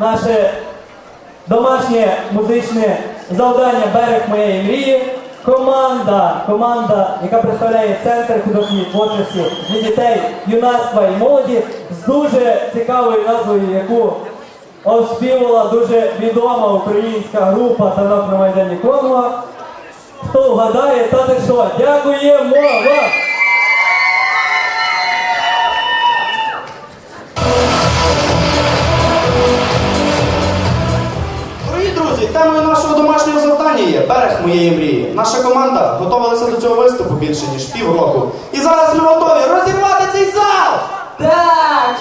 наше домашнє музичне завдання «Берег моєї мрії». Команда, яка представляє Центр художньої творчості для дітей, юнацтва і молоді з дуже цікавою назвою, яку оспівала дуже відома українська група «Танок на Майдані Конго». Хто вгадає, та ти що? Дякуємо вам! Темою нашого домашнього завдання є «Берег моєї мрії». Наша команда готувалася до цього виступу більше, ніж півроку. І зараз ми готові розірвати цей зал! Так,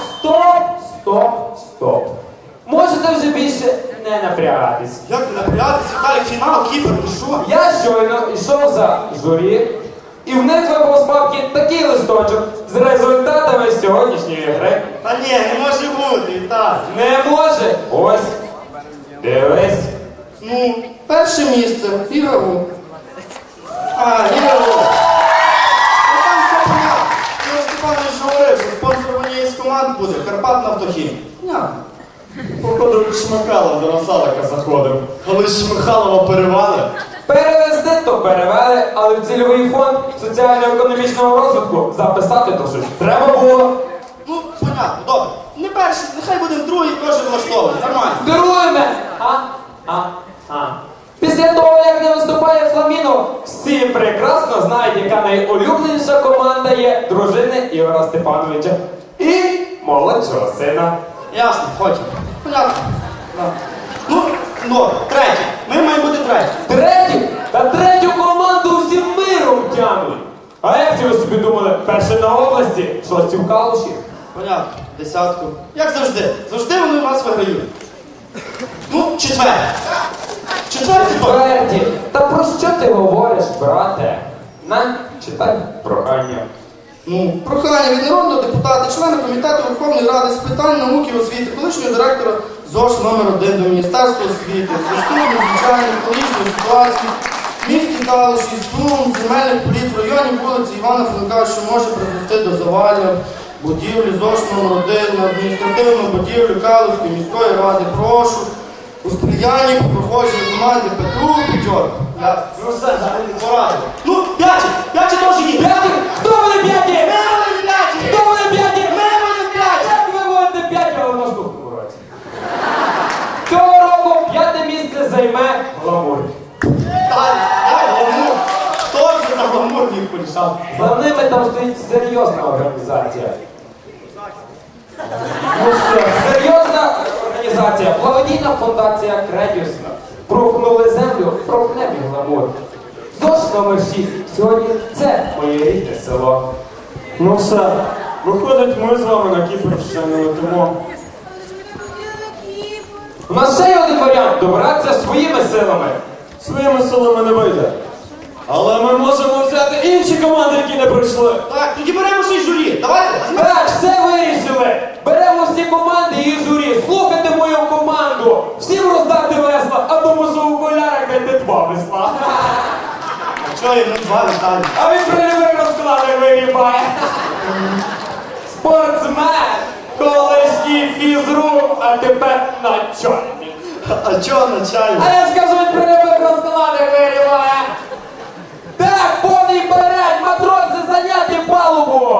стоп. Можете вже більше не напрягатись. Як не напрягатися? Далі фінал, Кіпр, ти що? Я щойно йшов за журі, і в них випав з папки такий листочок з результатами сьогоднішньої гри. Та ні, не може бути, Віталій. Не може? Ось. Дивись. Ну, перше місце, Ігору. Ігору. Ну там все понятно. Ігор Степанович говорив, що спонсором однієї з команд буде «Карпатнафтохім». Понятно. Походу від Шмихалова до Насалика заходив. Коли Шмихалова перевели. Перевезти, то перевели, але в цільовий фонд соціально-економічного розвитку записати то щось треба було. Ну, понятно, добре. Не перший, нехай буде другий, теж влаштований. Нормально. Керуємо! Після того, як не виступає Фламіно, всі прекрасно знають, яка найулюбленіша команда є дружини Ігора Степановича і молодшого сина. Ясно, хочемо. Понятно. Да. Ну, третій. Ми маємо бути треті. Треті? Та третю команду всім миром тягнуть. А як це ви собі думали? Перше на області, шості в Калуші? Понятно, десятку. Як завжди. Завжди вони у нас виграють. Ну, четвертий. Четвертий. Та про що ти говориш, брате? На, читай прохання. Ну, прохання від народного депутата, члена комітету Верховної Ради з питань науки і освіти, колишнього директора ЗОШ №1 до Міністерства освіти, зв'язку надзвичайної екологічної ситуації в місті Калуші, сум, земельних політ в районі вулиці Івана Франка, що може призвести до завалення будівлі ЗОШ №1 на адміністративну будівлю Калуської міської ради. Прошу у сприянні по проходженню команди Петру П'ятьорку. Ну все, взагалі не порадив. Ну, п'яті теж є. П'яті? Хто вони п'яті? Ми вони п'яті! Хто вони п'яті? Ми вони п'яті! Як ви будете п'яті, але в наступному році? Цього року п'яте місце займе Гламур. Дай, Гламур. Хто вже за Гламур їх порішав? За ними там стоїть серйозна організація. Ну все, серйозна організація. Благодійна фундація Кредюсна. Прохнули землю, прохнем і Гламур. ЗОШ №6. Сьогодні це моє рідне село. Ну все, виходить, ми з вами на Кіпр ще не летимо. У нас ще є один варіант – добратися своїми силами. Своїми силами не вийде. Але ми можемо взяти інші команди, які не пройшли. Так, тоді беремо ще й журі. Давайте. Так, все вирішили. Беремо всі команди і журі. Слухайте мою команду. Всім роздати весла, а тому що у окулярах дайте 2 весла. А чого йому 2 Віталій? А він при любих розкладах вигрібає. Спортсмен, колишній фізрук, а тепер начальник. А чого начальник? А я скажу, він при любих розкладах вигрібає. Так, повний перед, матроси, зайняти палубу.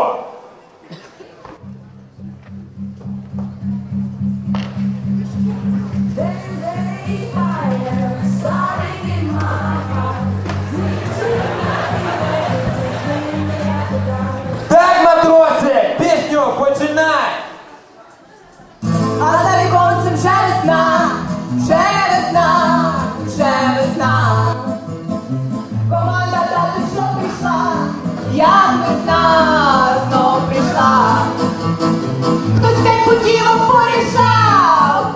Так, матроси, пісню починай! А за віконцем вже весна, вже весна, вже весна. Команда тати, що прийшла, як весна знов прийшла. Хтось день путівок порішав,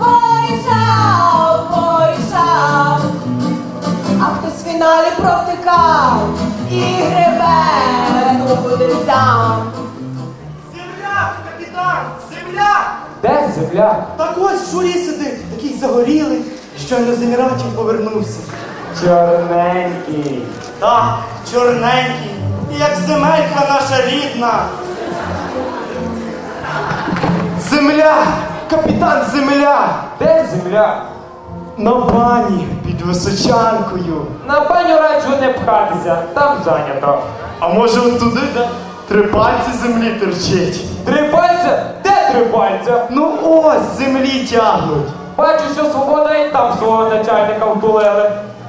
а хтось в фіналі провтикав і гребе буде сам. Земляк, капітан! Земляк! Де земля? Так ось в журі сидить, такий загорілий, щойно з Еміратів повернувся. Чорненький. Так, чорненький, як земелька наша рідна. Земля, капітан Земля. Де земля? На бані під Височанкою. На баню раджу не пхатися, там зайнято. А може от туди, де 3 пальці землі терчить? 3 пальця? Де 3 пальця? Ну ось, з землі тягнуть. Бачу, що свобода і там свого начальника втулили.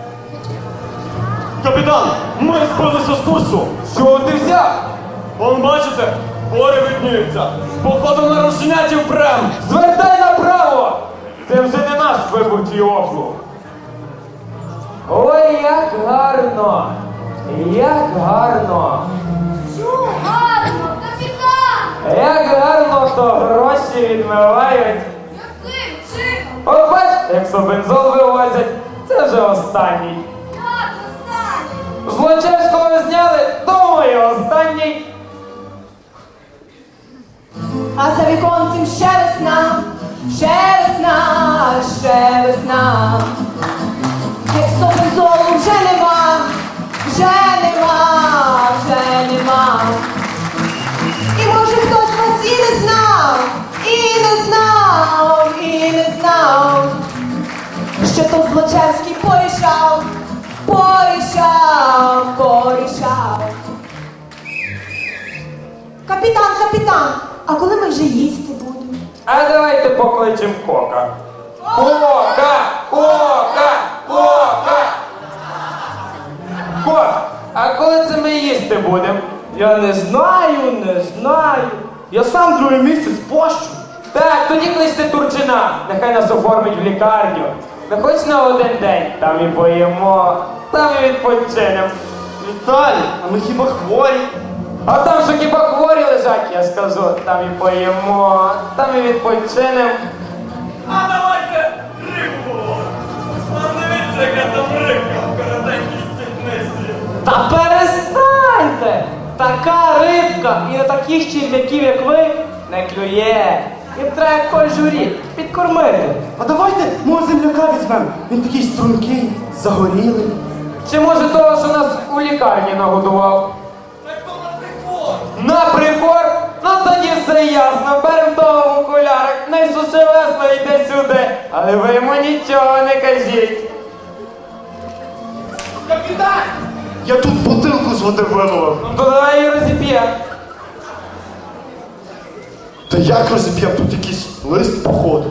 Капітан, ми збилися з курсу. Що ти взяв? Вон бачите, гори видніються. Походу на розженятів прям. Звертай направо! Це вже не наш виборчий округ. Ой, як гарно! Як гарно! Що гарно, капітан! Як гарно, то гроші відмивають. Яким чином? От бач, як бензол вивозять, це вже останній. Як останній? Злочевського зняли, думаю, останній. А за віконцем ще весна, ще весна, ще весна. Як бензолу вже нема, вже нема, вже нема. І може хтось нас і не знав, і не знав, і не знав, що то Злочевський порішав, порішав, порішав. Капітан, капітан, а коли ми вже їсти будемо? А давайте покличем Кока. Кока! Кока! Кока! Кока, а коли це ми їсти будемо? Я не знаю, не знаю. Я сам другий місяць пощу. Так, тоді кличте Турчина, нехай нас оформить в лікарню. Не хоч на один день, там і поїмо, там і відпочинемо. Віталій, а ми хіба хворі? А там, що хіба хворі лежать, я скажу, там і поїмо, там і відпочинемо. А давайте рибу. А дивіться, яка там рибка в коротенькій стільниці. Та перестаньте! Така рибка і на таких черв'яків, як ви, не клює. Їм треба кожурі підкормити. А давайте мого земляка візьмемо. Він такий стрункий, загорілий. Чи може того, що нас у лікарні нагодував? Так то на прикол. На прибор? Ну тоді все ясно, берем того в окулярах, найсуше весло йде сюди, але ви йому нічого не кажіть. Капітан! Я тут бутилку з води виловив. Ну то давай її розіп'ємо. Та як розіп'ям? Тут якийсь лист походу.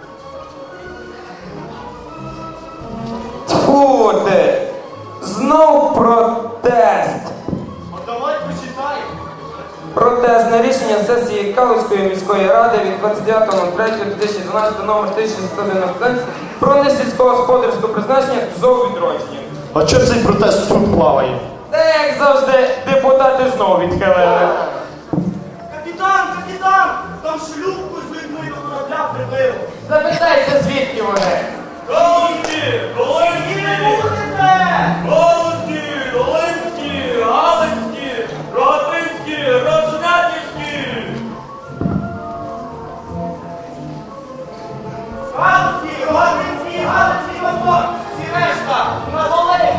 Тьфу ти! Знов протест! А давай почитаємо. Протестне рішення сесії Калузької міської ради від 29.03.2012 номер 1691 про несільськогосподарське призначення ЗОВ «Відродження». А чого цей протест тут плаває? Та як завжди, депутати знову відхилили. Капітан, капітан! Там шлюпку з людьми до корабля прибили. Запитайся, звідки вони? Галузькі! Долинські! Галузькі! Долинські! Галицькі! Рогатинські! Розженятівські! Галузькі! Рогатинські! Галицькі! Восток! Всі решта! На Волинь!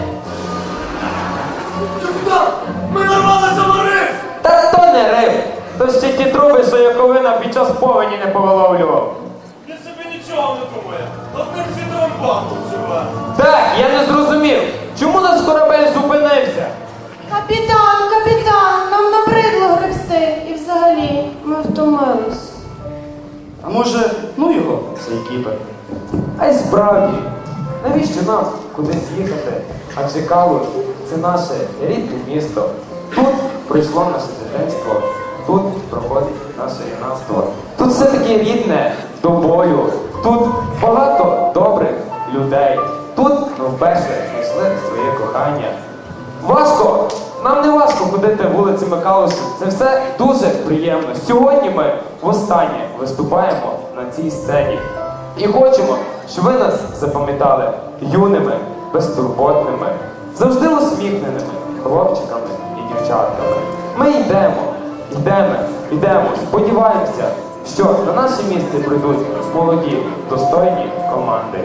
Капітан! Ми нарвалися на риф! Та то не риф. То ще ті труби, що Яковина під час повені не повиловлював. Він собі нічого не думає. Одним світовим банком живе. Так, я не зрозумів, чому наш корабель зупинився? Капітан, капітан, нам набридло гребсти. І взагалі, ми втомились. А може, ну його, цей кіпер. А й справді, навіщо нам кудись їхати? Адже Калуш – це наше рідне місто. Тут пройшло наше дитинство, тут проходить наше юнацтво. Тут все таки рідне до бою. Тут багато добрих людей. Тут ми вперше знайшли своє кохання. Важко, нам не важко ходити вулицями Калушу. Це все дуже приємно. Сьогодні ми востаннє виступаємо на цій сцені. І хочемо, щоб ви нас запам'ятали юними, безтурботними, завжди усміхненими хлопчиками і дівчатками. Ми йдемо, сподіваємося, що на наше місце прийдуть молоді, достойні команди.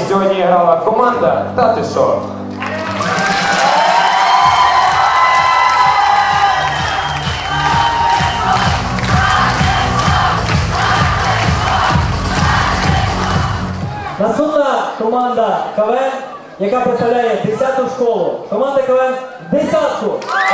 сьогодні грала команда «Та ти шо?». Наступна команда КВН, яка представляє 10-ту школу. Команда КВН «Десятку».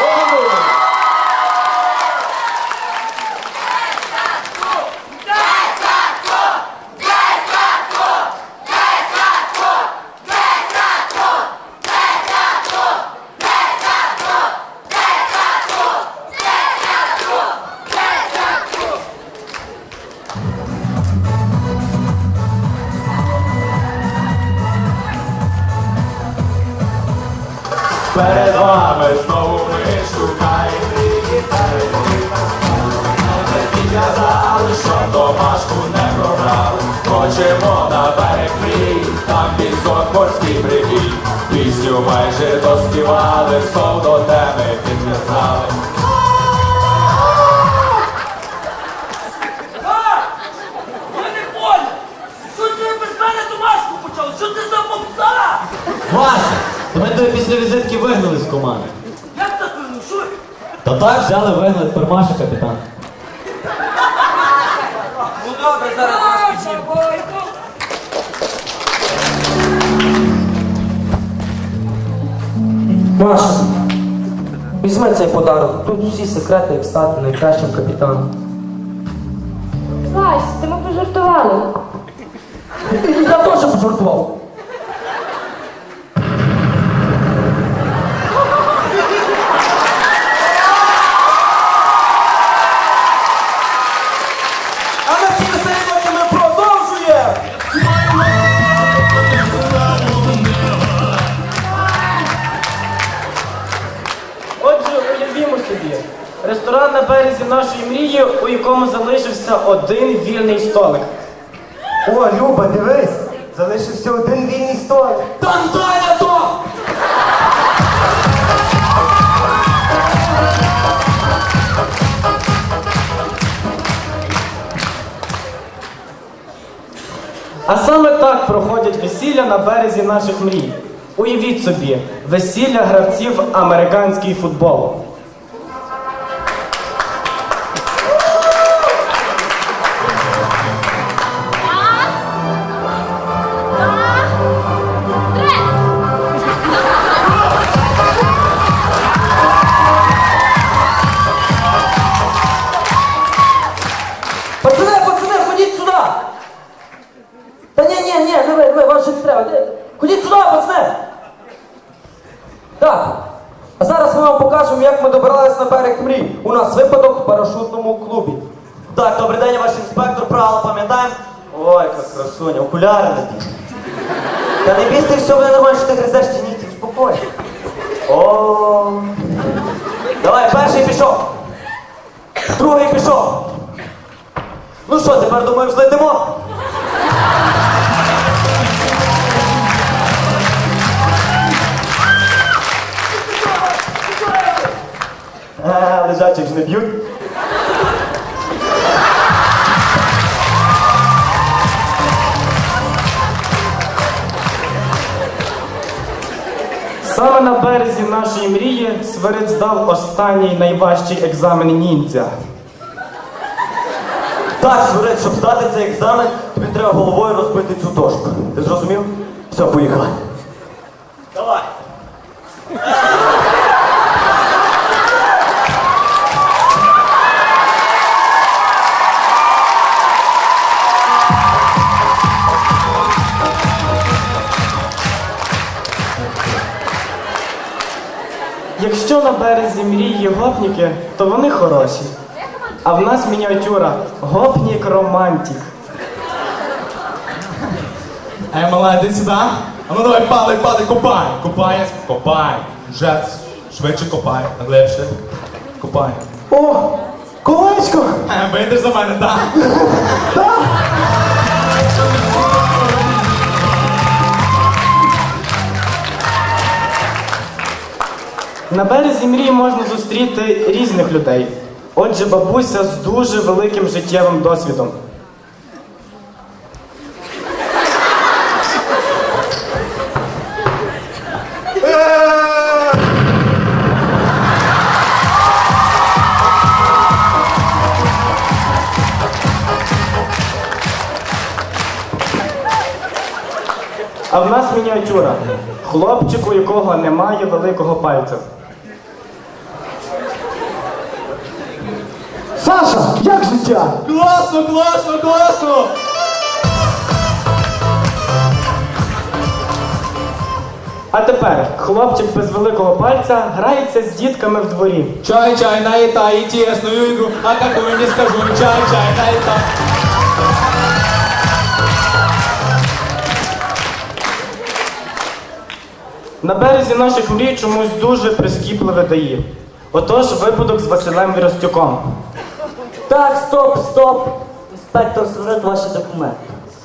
Перед вами знову ми шукаємо дітей. Ми казали, що домашку не програли. Хочемо на берег мрій, там пісок морський прибій. Пісню майже доспівали, знов до теми підв'язали. Я не понял! Що ти без мене домашку почав? Що ти за попса? Вася, то ми тебе після візитки вигнали з команди. Як так вину? Що? Та так взяли, вигнали, тепер Маша капітан. Ну добре, зараз розпочнемо. Маша, візьми цей подарок. Тут всі секрети, як стати найкращим капітаном. Вась, ти ми пожартували. Я теж пожартував. А на цій середині ми продовжуємо! Отже, уявімо собі, ресторан на березі нашої мрії, у якому залишився один вільний столик. О, Люба, дивись, залишився один вільний столик. Там зайнято! А саме так проходять весілля на березі наших мрій. Уявіть собі, весілля гравців американський футбол. Пацани, ходіть сюди! Та ні, ви, вас ще не треба. Ходіть сюди, пацани! Так, а зараз ми вам покажемо, як ми добирались на берег мрій. У нас випадок в парашутному клубі. Так, добрий день, ваш інспектор, правила пам'ятаємо? Ой, як красуня, окуляри надій. Та не бійся, все буде нормально, що ти гризеш чи ні, успокой. О, давай, перший пішов. Другий пішов. Ну що, тепер, думаю, взлетимо? Лежачих ж не б'ють. Саме на березі нашої мрії Свирид здав останній найважчий екзамен ніндзя. Так, Свирид, щоб здати цей екзамен, тобі треба головою розбити цю дошку. Ти зрозумів? Все, поїхали. Давай. Якщо на березі мрії гопніки, то вони хороші. А в нас мініатюра гопнік-романтик. Ей, мала, йди сюди. А ну давай, падай, копай. Копай. Вже швидше копай, глибше. Копай. О, колечко! Вийдеш за мене, так? На березі мрії можна зустріти різних людей. Отже, бабуся з дуже великим життєвим досвідом. мініатюра. Хлопчик, у якого немає великого пальця. Саша, як життя? Класно, класно, класно! А тепер хлопчик без великого пальця грається з дітками в дворі. Чай-чай на и тесную игру, а какую не скажу. Чай-чай на это. На березі наших мрій чомусь дуже прискіпливе дає. Отож, випадок з Василем Віростюком. Так, стоп. Інспектор, сверніть ваші документи.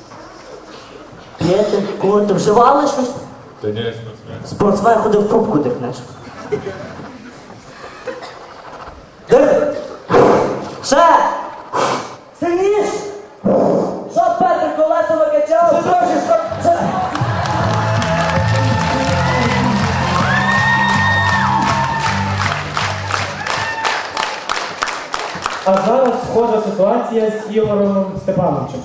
П'єте, курите, вживали щось? Та ні, Спортсмен ходив в трубку дихнеш. Дихай. Ще! Сильніш! Щоб Петр колесо накачав, трохи, ще! А зараз схожа ситуація з Ігорем Степановичем.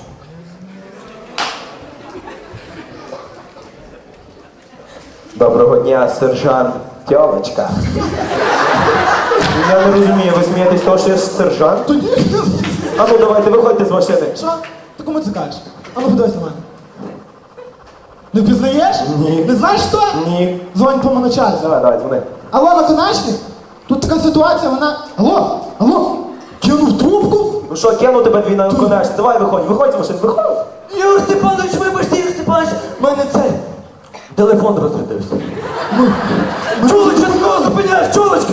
Доброго дня, сержант Тьомочка. Я не розумію, ви смієтесь того, що я сержант? Тоді. А ну давайте, виходьте з машини. Що? Ти кому це кажеш? А ну подивись на мене. Не впізнаєш? Ні. Не знаєш хто? Ні. Дзвонь по начальству. Давай, дзвони. Алло, наконечник? Тут така ситуація, вона... Алло, кинув трубку? Ну що, кину тебе дві на конець. Давай, виходь з машини, виходь. Ігор Степанович, вибачте, Ігор Степанович, в мене цей телефон розрядився. Чулочка, ти кого зупиняєш, чулочка?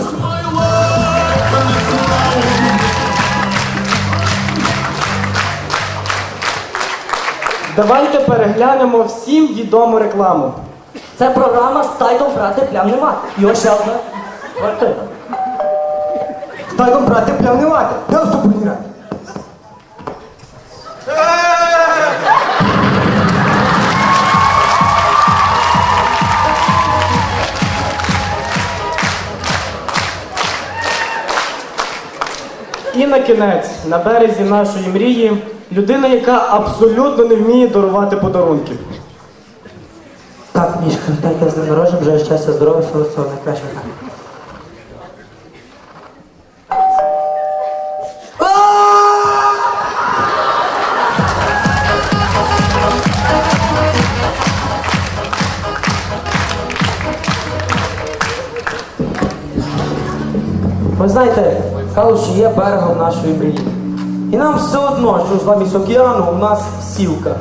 Давайте переглянемо всім відому рекламу. Це програма з тайдом брати плям нема. І ось ще одна квартира. З тайдом брати плям нема. Просто поміряти. І на кінець, на березі нашої мрії, людина, яка абсолютно не вміє дарувати подарунки. Так, Мішка, дайте з ним народження, вже щастя, здоров'я, всього найкращого. Ви знаєте, Калуші є берегом нашої мрії. І нам все одно, що замість океану у нас сілка.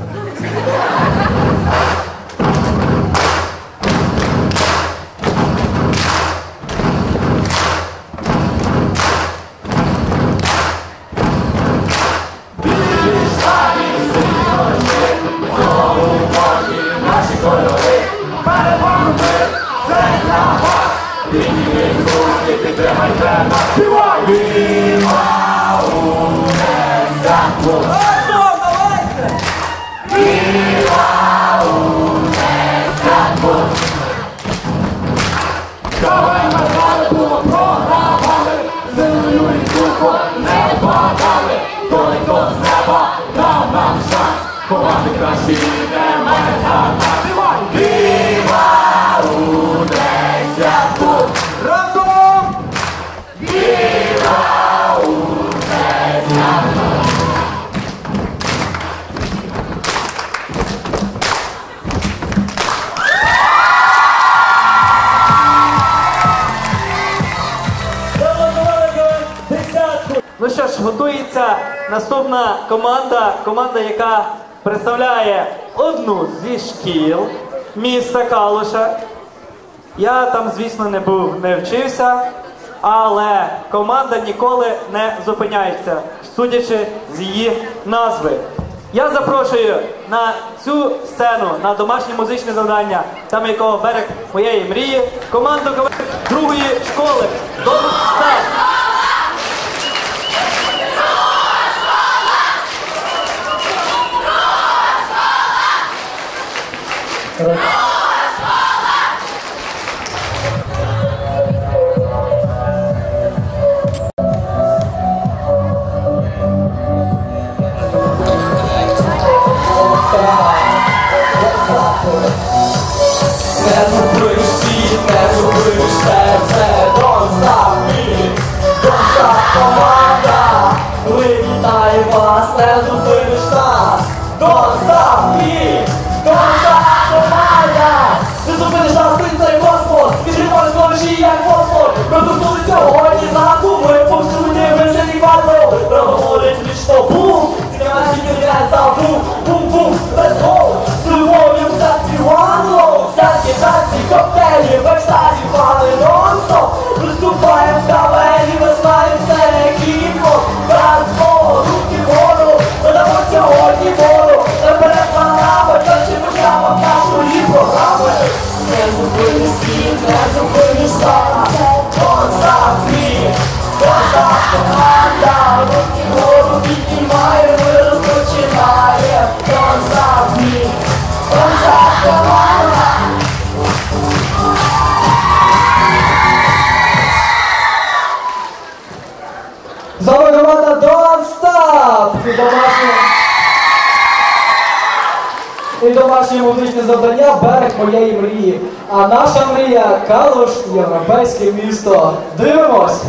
Ну що ж, готується наступна команда, яка представляє одну зі шкіл міста Калуша. Я там, звісно, не був, не вчився, але команда ніколи не зупиняється, судячи з її назви. Я запрошую на цю сцену, на домашнє музичне завдання, там якого берег моєї мрії, команду другої школи. До старт! Не зупиниш світ, не зупиниш серце. Don't stop me, don't stop команда. Вітаю вас, не зупиниш нас. Don't stop me, don't stop команда. Не зупиниш нас, ти цей космос. Відриваєш новиші, як фосфор. Розпустили сьогодні знаку, ми повсюди вижені квартал. Проговорить вічно бум, цікаве світло за бум, бум-бум, let's go. З любов'ю в серці one love. Серці, серці, коктейлі, в екстазі, пали нон-стоп. Виступаємо в кавері, ми знаємо все, екіпо. Танцпол, руки вгору, ми дамо сьогодні вору. Наперед за нами, точимо прямо в нашої програми. Не зупиниш світ, не зупиниш зараз. Don't stop me, don't stop команда. Руки вгору піднімаємо, ми розпочинаємо. Don't stop me, don't stop команда. З вами команда Don't Stop! І домашнє музичне завдання «Берег моєї мрії». А наша мрія – Калуш, європейське місто. Дивимось!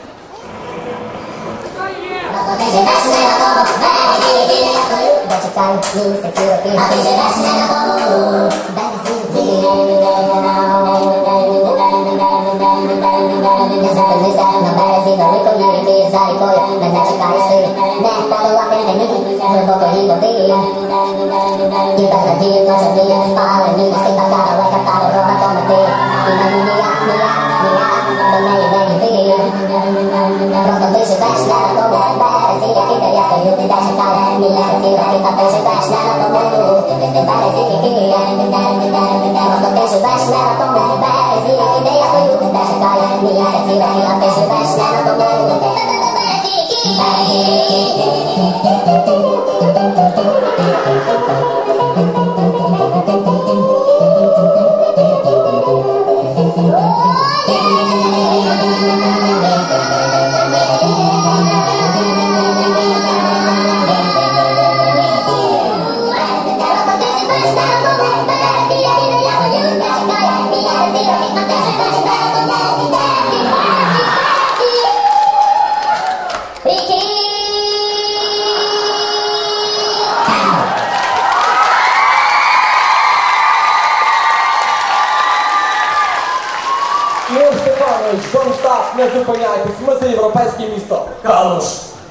Don't stop, не зупиняйтесь, ми за європейське місто. Калуш!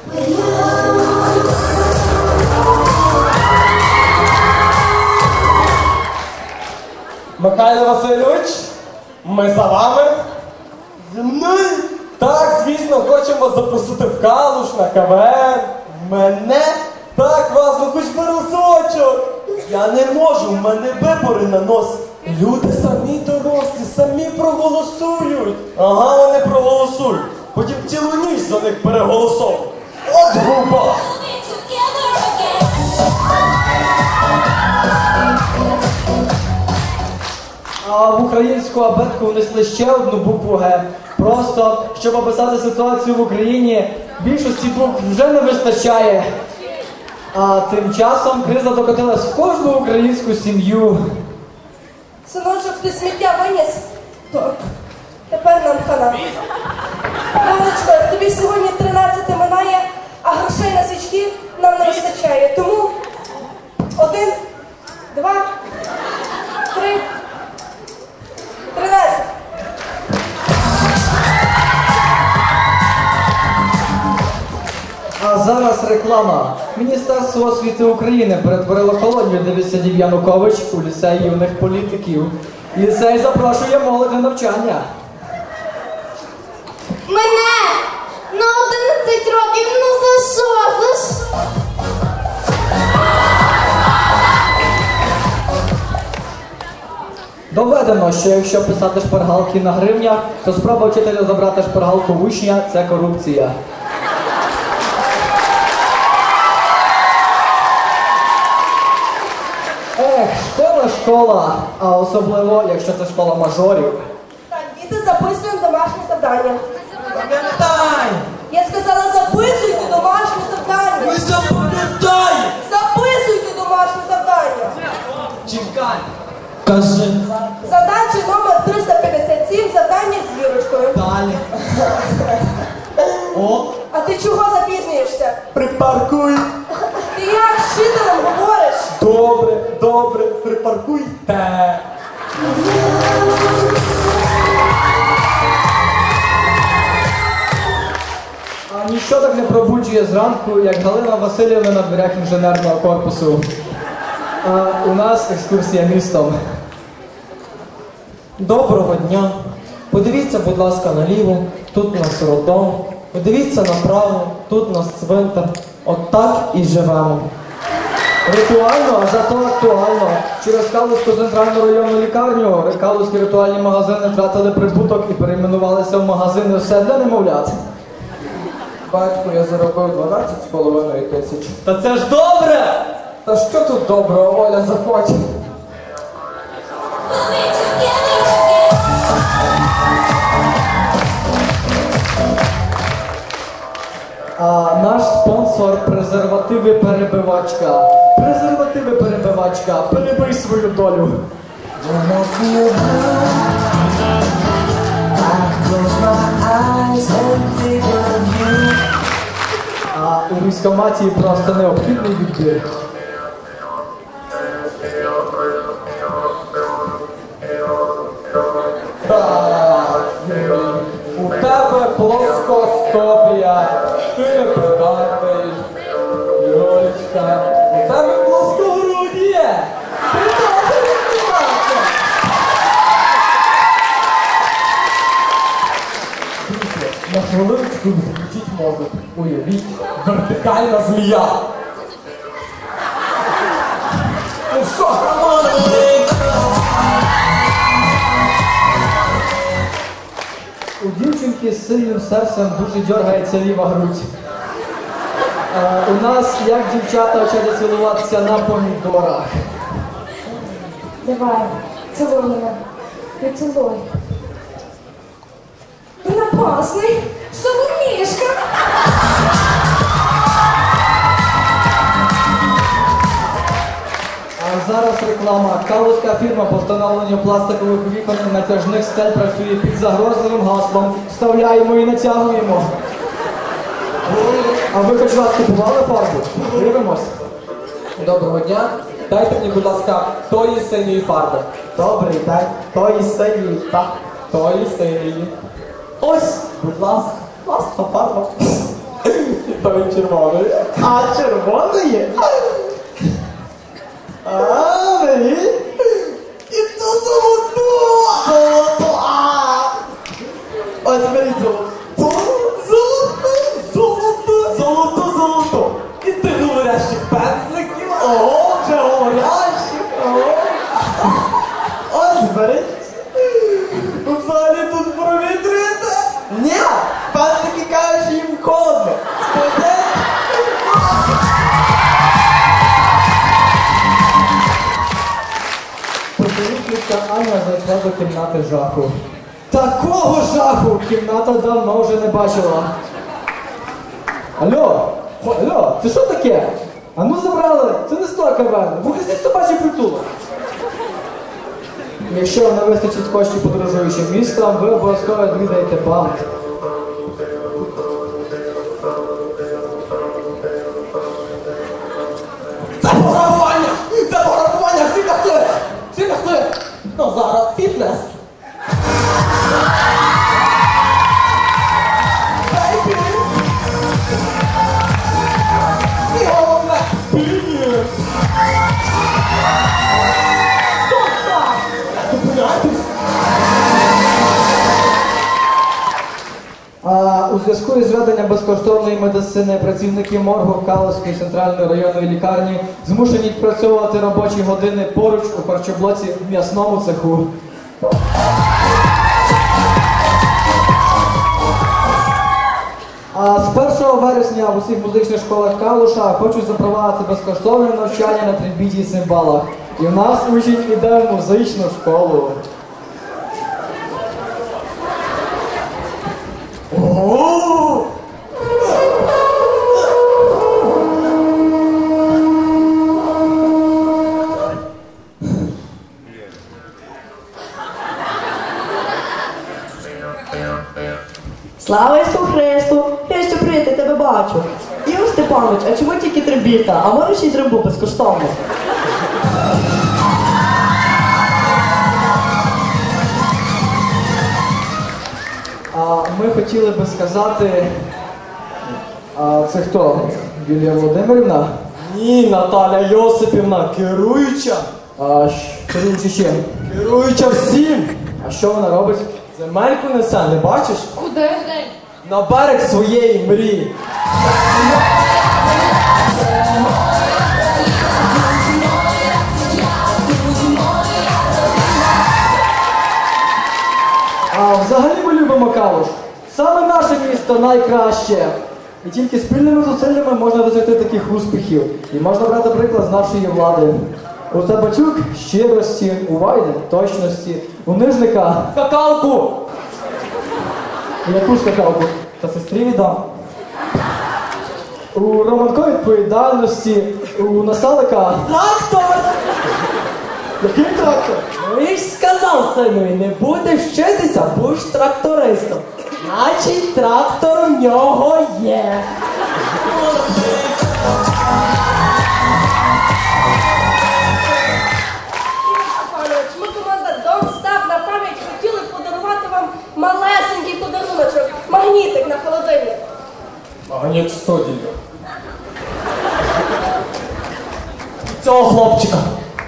Михайло Васильович, ми за вами. Зі мною? Так, звісно, хочемо вас запросити в Калуш, на КВН. Мене? Так, вас, ну хоч би разочок. Я не можу, в мене вибори на нос. Люди самі дорослі, самі проголосують. Ага, вони проголосують. Потім цілу ніч за них переголосовують. От груба! А в українську абетку внесли ще одну букву Г. Просто, щоб описати ситуацію в Україні, більшості букв вже не вистачає. А тим часом криза докотилась в кожну українську сім'ю. Синочок, ти сміття виніс? Так. Тепер нам хана. Мамочко, тобі сьогодні 13 минає, а грошей на свічки нам не вистачає. Тому 1, 2, 3, 13. А зараз реклама. Міністерство освіти України перетворило колонію, де відсидів Янукович у ліцей юних політиків. Ліцей запрошує молодь на навчання. Мене на 11 років, ну за що? За що? Доведено, що якщо писати шпаргалки на гривнях, то спроба вчителя забрати шпаргалку в учня – це корупція. Школа, а особливо, якщо це школа мажорів. Так, діти, записуємо домашнє завдання. Запам'ятай! Я сказала, записуйте домашнє завдання. Ви запам'ятай! Записуйте домашнє завдання. Чекай! Кажи! Завдання припаркуй. Ти як з вчителем говориш? Добре, добре, припаркуйте. А ніщо так не пробуджує зранку, як Галина Васильівна на дверях інженерного корпусу. У нас екскурсія містом. Доброго дня. Подивіться, будь ласка, наліво. Тут у нас роддом. Подивіться направо. Тут у нас цвинтар. От так і живемо. Ритуально, а зато актуально. Через Калузьку центральну районну лікарню калузькі ритуальні магазини втратили прибуток і перейменувалися в магазини «Все для немовлят». Батько, я заробив 12,5 тисяч. Та це ж добре! Та що тут доброго, Оля, захоче? Наш спонсор презервативи-перебивачка. Презервативи-перебивачка. Перебий свою долю. У військкоматі просто необхідний відбір. Так, у тебе плоскостопія. Ти не придатний. Юлечка, у тебе плоскогрудіє. Ти теж не придатний. На хвилиночку відключіть мозок. Уявіть, вертикальна змія. Ну що, команда? У дівчинки з сильним серцем дуже дергається ліва грудь. У нас, як дівчата, вчаться цілуватися на помідорах. Давай, цілуй мене. Не цілуй. Ти напасний, шалунішка. А зараз реклама. Калузька фірма по встановленню пластикових вікон і натяжних стель працює під загрозливим гаслом. Вставляємо і натягуємо. А ви хоч раз купували фарбу? Дивимось. Доброго дня. Дайте мені, будь ласка, тої синьої фарби. Добрий день. Тої синьої, так. Тої синьої. Ось, будь ласка, класна фарба. І тої червоної. А червоної? А, мені? І то золото! Золото! Ось беріть золото! Золото! І ти говорящих пензликів! Ого, вже говорящих! Ось беріть! Взагалі тут провітрюєте? Ні! Пензлики кажуть, що їм холодно! Спозне! Подивіться, Аня зайшла до кімнати жаху. Такого жаху кімната давно вже не бачила. Алло, це що таке? А ну забрали, це не 100 кавен, вихистіть собачий притулок. Якщо вам не вистачить коштів подорожуючим містом, ви обов'язково відвідаєте банк. Це пограбування! Це пограбування! Всі кахли! Всі кахли! Ну зараз фітнес! Бейбі! І головне! Бізнес! Зупиняйтесь! У зв'язку із введенням безкоштовної медицини працівники моргу Калузької центральної районної лікарні змушені відпрацьовувати робочі години поруч у харчоблоці в м'ясному цеху. А з 1 вересня в усіх музичних школах Калуша хочуть запровадити безкоштовне навчання на трембіті і цимбалах. І в нас учень іде в музичну школу. Ого! Слава Ісусу Христу! Христю, прийти, тебе бачу. І ось Степанович, а чому тільки 3 біта? А може ще й дрибу безкоштовно? Ми хотіли би сказати, а це хто? Юлія Володимирівна? Ні, Наталя Йосипівна, керуюча. Керуючи чим? Керуюча всім. А що вона робить? Земельку несе, не бачиш? Куди? На берег своєї мрії. Взагалі ми любимо Калуш. Саме наше місто найкраще. І тільки спільними зусиллями можна досягти таких успіхів. І можна брати приклад з нашої влади. У Табачук щирості, у Вайди точності, у Нижника Скакалку! Яку скакалку? Та сестрі віддам. У Романко відповідальності, у Насалика... Трактор! Який трактор? Ну і ж сказав синові, не будеш вчитися, будеш трактористом. Значить, трактор в нього є. Степанович, ми команда Don't Stop на пам'ять хотіли подарувати вам малесенький подаруночок, магнітик на холодильник. Магніт студії. Цього хлопчика.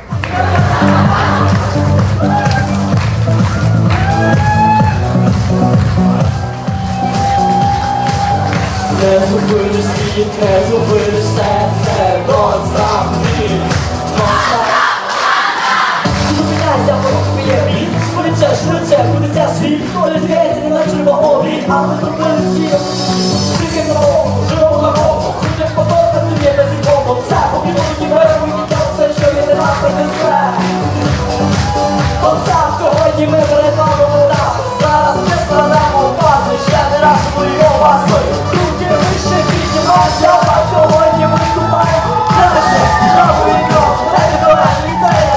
Не зупиниш світ, не зупиниш серце, don't stop me, don't stop. Зупиняйся, поруху є рід, швидше, швидше, крутиться світ, хто здається, не наче обід, але зупиниш світ. Тільки на голову, живу на голову, хочеш подобати, не є без нікому, все, поки не віримо, нічого, все, що є, не нас принесе. Оце сьогодні ми перед вами вода, зараз ми складемо базу, ще не раз воюємо вас ми. Вище піднімайся, а сьогодні ми виступаємо. Не лише жабу і кров, не віддалені ідея.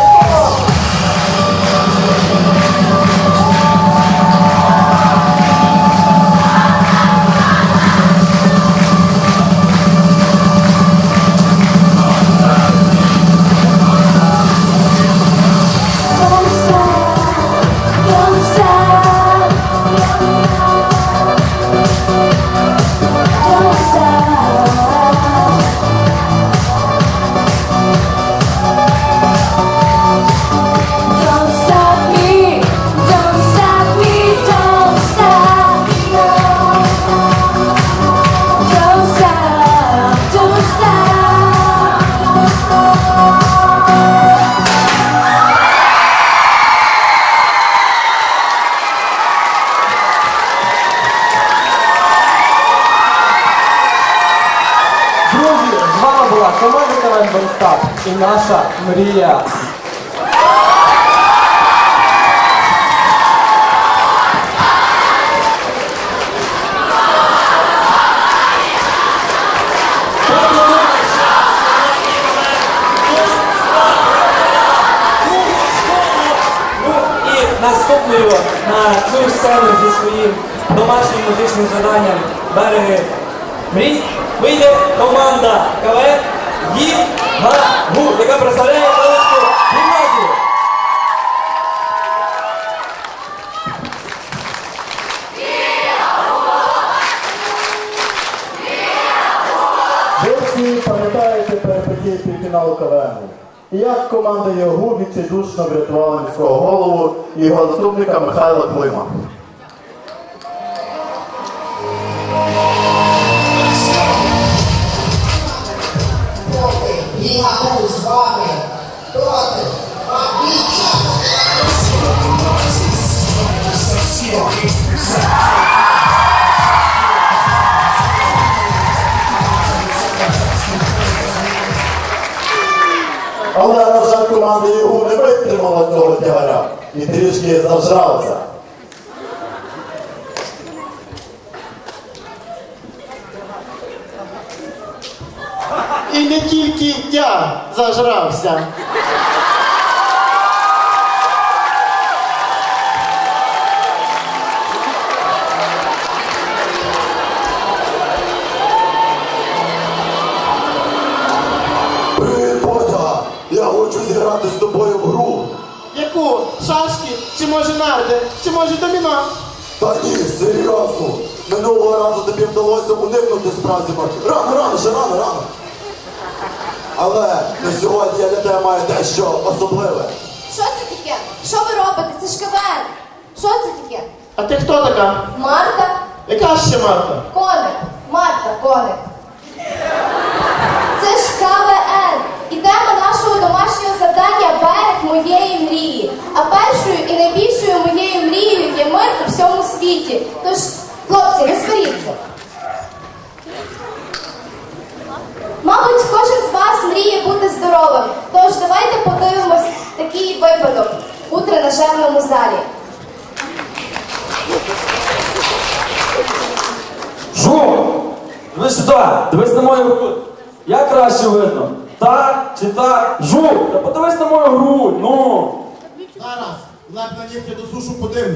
Команда КВН Don't Stop і наша мрія. І наступною на цю сцену зі своїм домашнім музичним заданням «Береги мрій» вийде команда КВН «ЄМАГУ», яка представляє Галицьку гімназію. Ви всі пам'ятаєте перипетії півфіналу КВН. І як команда ЄМАГУ відчайдушно врятувала міського голову і його заступника Михайла Клима. ЄМАГУ з вами проти Бабіча. Але, на жаль, команда ЄМАГУ не витримала цього тягаря і трішки зажралася. І не тільки я зажрався. Едуарде, чи може доміна? Та ні, серйозно. Минулого разу тобі вдалося уникнути справді. Рано, ще рано. Але на сьогодні я для тебе маю дещо особливе. Що це таке? Що ви робите? Це ж КВН. Що це таке? А ти хто така? Марта? Яка ще Марта? Коник. Марта, коник. Це ж КВН. І тема нашого домашнього завдання – берег моєї мрії. А першою і найбільшою моєю мрією є мир у всьому світі. Тож, хлопці, не сваріться. Мабуть, кожен з вас мріє бути здоровим. Тож, давайте подивимось такий випадок у тренажерному залі. Жу! Ви сюди, дивись на мою грудь. Як краще видно? Так чи так? Жу! Та подивись на мою грудь, ну! Зараз, леп на нігті до сушу подивлюсь.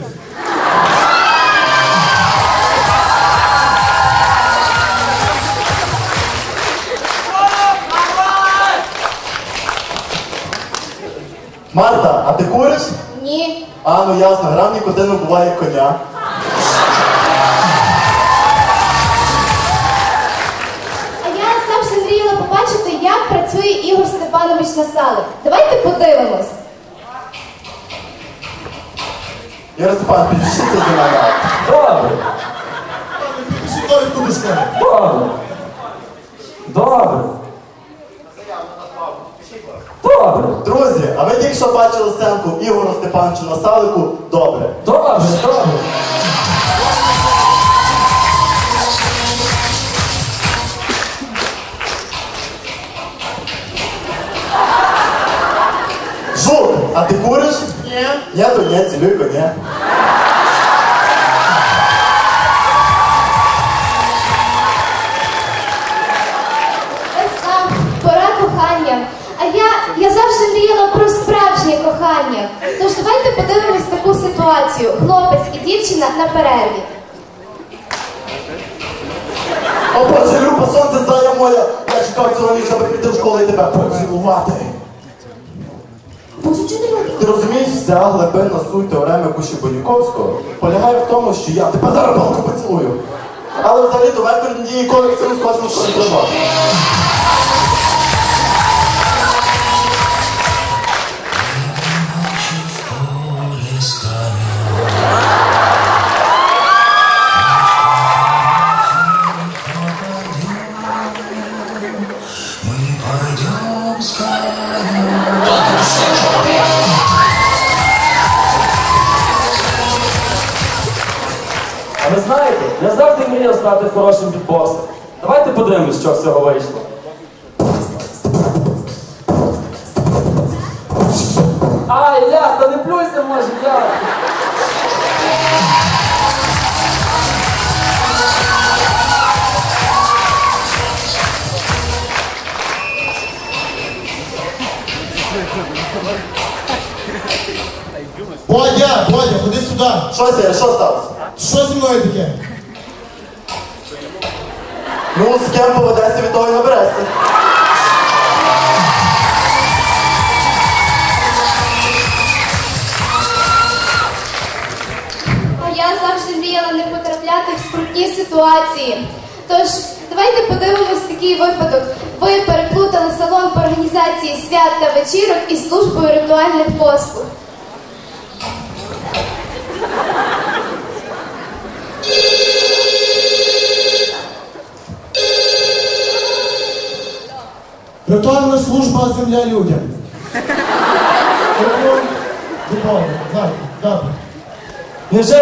Марта, а ти куриш? Ні. А, ну ясно, грам нікотину буває коня. А я завжди мріяла побачити, як працює Ігор Степанович Насалик. Давайте подивимось. Ігор Степан, підпишіться за мене. Добре. Підпишіть довідку до школи. Добре. Добре. Добре. Друзі, а ви тільки що бачили сценку Ігору Степановичу Насалику? Добре. Добре. Жук, а ти куриш? Ні. Я то ні, цілюй коня. Ось сам, пора кохання. А я завжди мріяла про справжнє кохання. Тож давайте подивимось таку ситуацію. Хлопець і дівчина на перерві. О, Боже, Люба, сонце, зая моя! Я чекав цілу ніч, аби піти в школу і тебе поцілувати. Боже, чого ти робиш? Ти розумієш, вся глибинна суть теореми Куші-Бонюковського полягає в тому, що я тебе зараз палку поцілую. Але взагалі-то векторні дії кодексу з космосу не треба. А ви знаєте, я завжди мріяв стати хорошим бітбоксером. Давайте подивимось, що з цього вийшло. Ай, Ляс, та не плюйся, може, Ляс. Бодя, ходи сюди. Що сталося? Що зі мною таке? Ну, з ким поведеться, від того й наберешся. А я завжди мріяла не потрапляти в скрутні ситуації. Тож, давайте подивимось такий випадок. Ви переплутали салон по організації свят та вечірок із службою ритуальних послуг. Ритуальна служба земля людям. Добре. Невже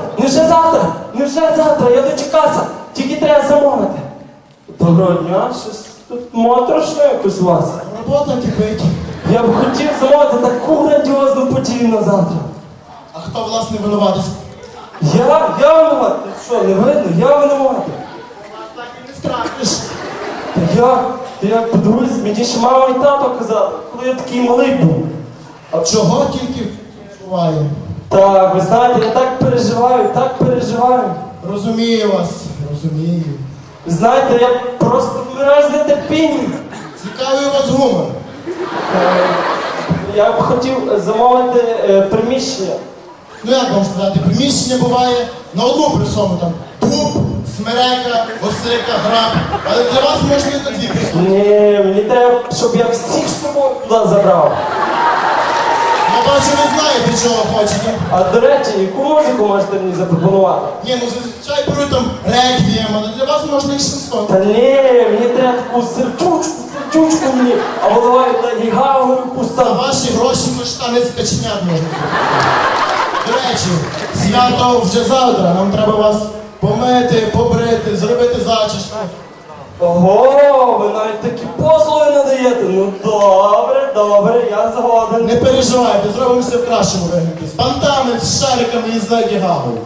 завтра, я дочекався. Тільки треба замовити. Доброго дня, щось тут моторошно якось у вас. Робота кипить. Я б хотів замовити таку грандіозну подію на завтра. А хто, власне, винуватий? Я винуватий? Що, не видно? Я винуватий. Страшиш. Та я подивись, мені ще мама і тато казали, коли я такий малий був. А чого тільки відчуває? Так, ви знаєте, я так переживаю. Розумію вас, розумію. Ви знаєте, я просто вмираю з нетерпіння. Цікавий у вас гумор. Я б хотів замовити приміщення. ну як вам сказати, приміщення буває на одну персону, там, дуб, смерека, осика, граб, але для вас можна і на дві персони. Ні, мені треба, щоб я всіх з собою туди забрав. Я бачу, ви знаєте, чого хочете. А до речі, яку музику можете мені запропонувати? Ні, ну зазвичай беруть там реквієм, але для вас можна і шансон. Та ні, мені треба таку сердючку мені, або давай тоді гаву якусь За там. ваші гроші хоч танець каченят можна зробити. До речі, свято вже завтра, нам треба вас помити, побрити, зробити зачіску. Ого, ви навіть такі послуги надаєте. Ну добре, я згоден. Не переживайте, зробимо все в кращому вигляді. З бантами, з шариками і з леді-гагою.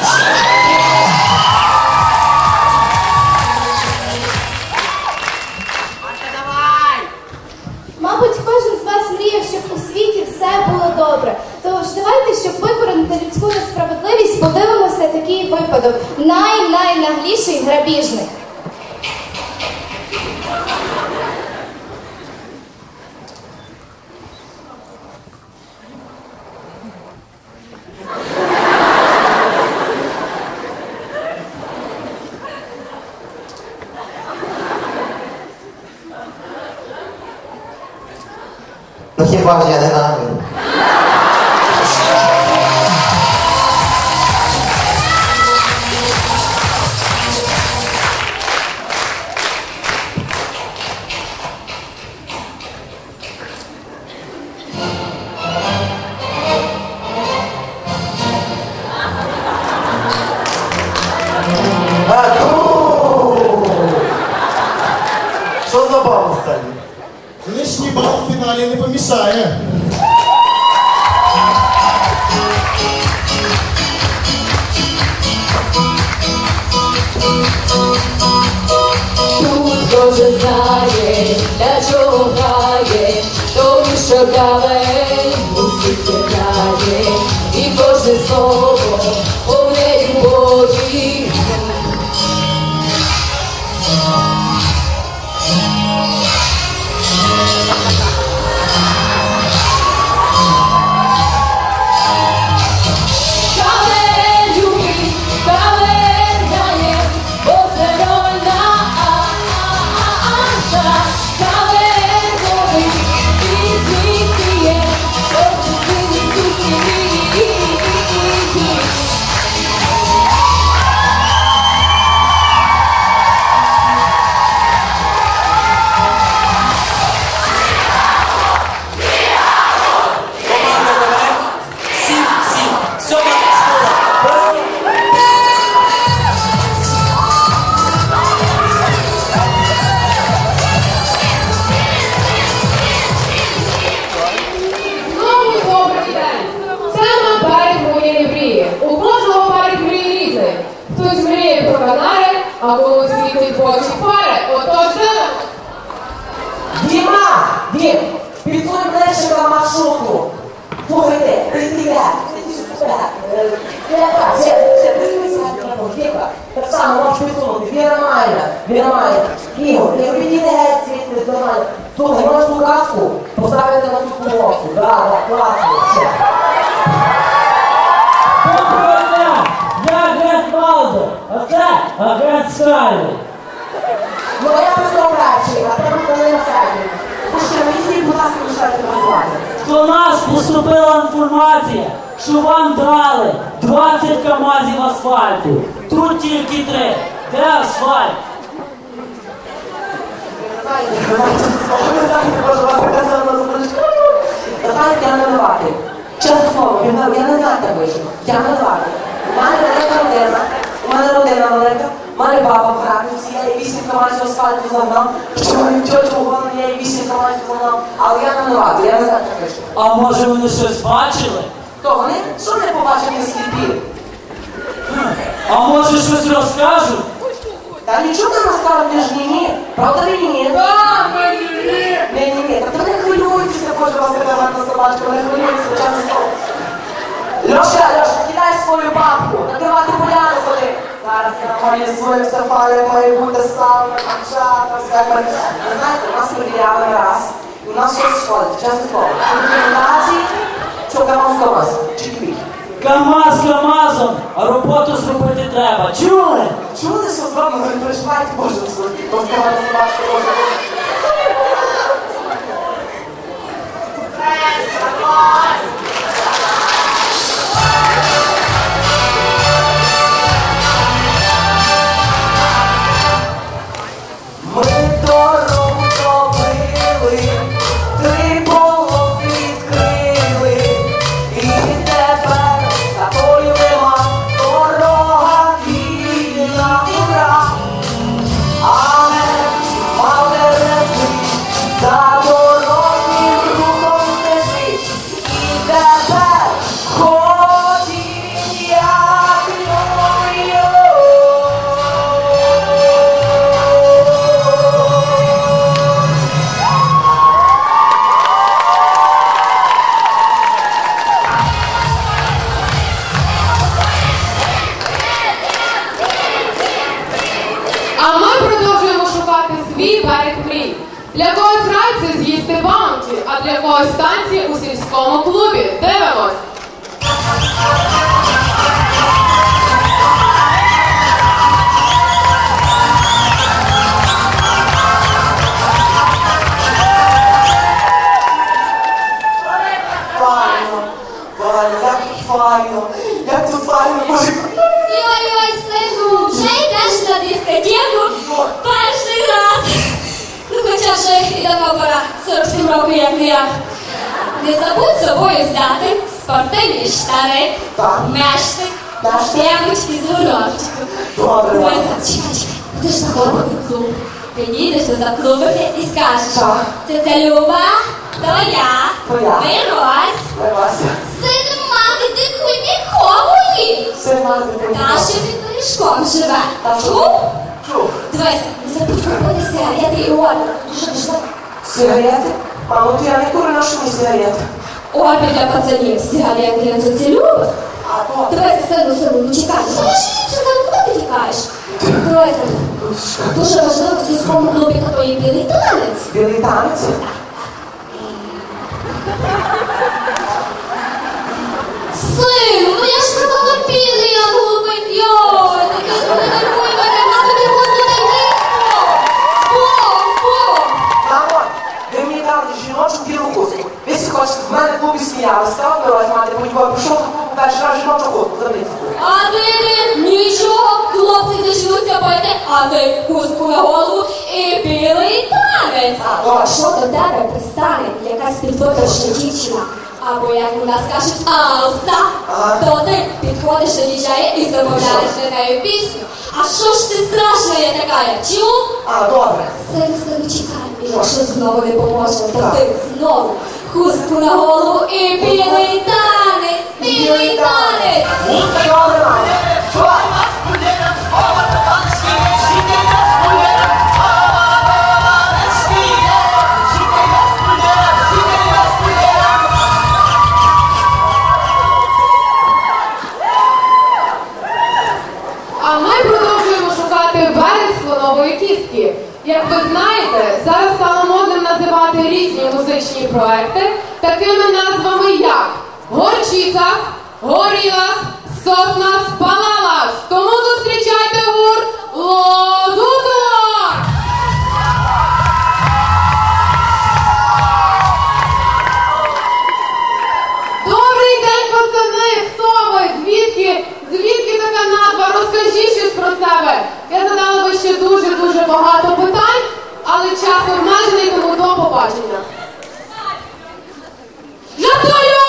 Мабуть, кожен з вас мріяв, щоб у світі все було добре. Тож давайте, щоб викоренити людську несправедливість, подивимося такий випадок. Найнагліший грабіжник. Ну хіба ж я не наглий? Що за бал на сцені? Лишній бал в фіналі не помішає. Тут кожен знає, для чого грає, тому що гавень усіх єднає, і кожне слово повне любові. Гавень любить, гавень знає, бо це роль наша. Гавень робить, і зміцніє, бо це зміцніє. Знову добрий день! Саме берег моєї мрії. У кожного берег мрії різний. Хтось мріє про Канари, а комусь світить в очі пари. Отож, Діма! Дім! Підсунь плечика маршруту! Слухайте, ребят, так само можеш підсунути. Віра Майна. Ігор, не підійде геть світло, нормально. Слухай, можеш ту каску поставити на цю боксу. Да, класно. Доброго дня! Я агент Малдо, а це агент Скайлі. Ну, я Петро Грачий, а тебе Калина Сергій. Слушай, мені, будь ласка, лишайте назвати. До нас поступила інформація, що вам дали 20 КАМАЗів асфальту. Тут тільки 3. Де асфальт? Давайте я наливати. Чесне слово, я не знаю, як вийшло. Я наливати. У мене велика родина, у мене родина велика, у мене баба в Грабівці, я їй 8 КАМАЗів асфальту загнав, що мені тьотю угодно, я їй 8 КАМАЗів загнав, але я наливати, я не знаю, як вийшло. А може вони щось бачили? То вони? Що вони побачили на сліпі? А може щось розкажуть? Та нічого не розказав між ні. Правда ли ні? Так, мені! Ні. Та ви не хвилюйтеся, Боже, вас така гарна собачка, ви не хвилюйтеся, чесне слово. Льоша, кидай свою бабку, накривати поляну ходи. Зараз я маю своїм сафарі, має бути сауна, камчата, всяка. Ви знаєте, нас перевіряли не раз, і у нас щось сходить, чесне слово. Комбінації, що вам скалось, чеквіть. КамАЗ КамАЗом, а роботу зробити треба. Чули? Чули, що з вами не переживайте, Боже, розказати важко, Боже. Ми дорогу зробили, 3 полоси відкрили, і тепер за тобою нема дорога вільна, ура! Але мав берегти, за дорожнім рухом несись, і тепер ходім, як люблю. А ми продовжуємо шукати свій берег мрій. Для когось рай це з'їсти баунті, а для когось танці у сільському клубі. Дивимось! Як тут файно, Боже. Ой-ой, слежу, вже йдеш на дискотеку перший раз. Ну хоча вже і давно пора, 47 років як не я. Не забудь з собою взяти спортивні штани, мешти, темочки з горошком. Добре. Ой, чекай, будеш заходити в клуб. Підійдеш до заклубики і скажеш, це Люба, то я, Мирось. Син мати дитникової. Та ще під пиріжком живе. Чув? Дивись, не забудь купити сигарети і орбі. Сигарети? Мамо, то я не курю на шумі сигарети. Орбі для пацанів, сигарети я це любить. Дивись, сину, не чекай. Куди ти тікаєш? Дивись, дуже важливо в сільському клубі твої білий танець. Білий танець? Сину, ну я ж сказала білий, а голубий. Йой, таке не даруй мене, на тобі господи гірко. Мамо, ви мені дали жіночу білу хустку. Ви всі хочете, в мене в клубі сміялися, сказав Мирось, мати, поніколи прийшов до клубу перший раз жіночу хустку, заберіться. А ти нічого, хлопці зачнуться пити, а ти хустку на голову і білий танець. Якщо до тебе пристане якась підвикавша дівчина, або як у нас кажуть, алса, то ти підходиш до діджея і замовляєш для неї пісню. А що ж ти страшна є така, чув? Добре. Сину, чекай, і якщо знову не поможе, то ти знову хустку на голову і білий танець, білий танець. Добре, мамо. А ми продовжуємо шукати берег слонової кістки. Як ви знаєте, зараз стало модним називати різні музичні проекти такими назвами як Горчиця, Горілас, Сосна, Спалалас. Тому зустрічайте гурт Лозутор! Добрий день, пацани! Хто ви? Звідки така назва? Розкажіть щось про себе. Я задала би ще дуже багато питань, але час обмежений, тому до побачення. Наталю!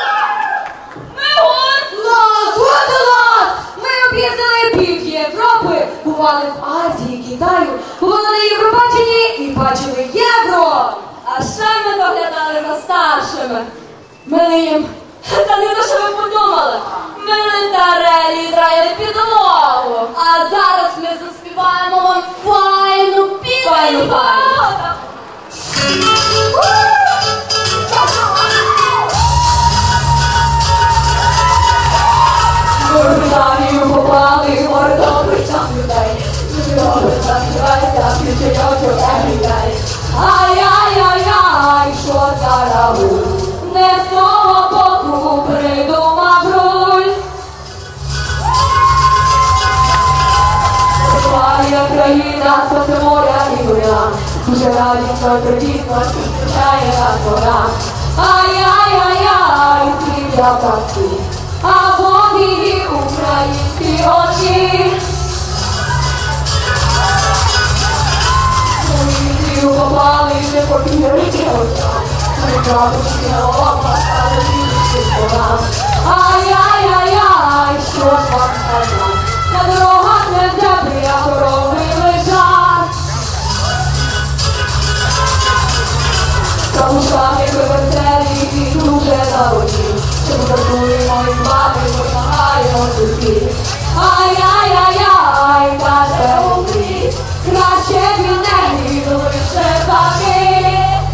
Ми об'їздили пів Європи, бували в Азії, Китаю, бували на Євробаченні і бачили євро. А ще ми доглядали за старшими. Ми їм, та не те, що ви подумали, ми тарелі драяли підлогу. А зараз ми заспіваємо вам файну пісню. Ми в Британію попали, море добрих там людей. Добрих там співається, піченьочок everyday. Ай-яй-яй-яй, що за рагу, не з того боку придумав руль. нас сонце моря і луна, дуже радісно і привітно зустрічає нас вона. Ай-яй-яй-яй, світ я птахи, а вон її українські очі. Мої попали, не попірити очам, ми крапочки на лобах, але більше слова. Ай-яй-яй-яй, що ж вам сказати, на дорогах не землі, а дороги лежать. Калушами ви веселі і дуже народні, чому жартуємо із вами, помагаємо собі. Ай-яй-яй-яй, каже умрі, краще він не міг лише таки.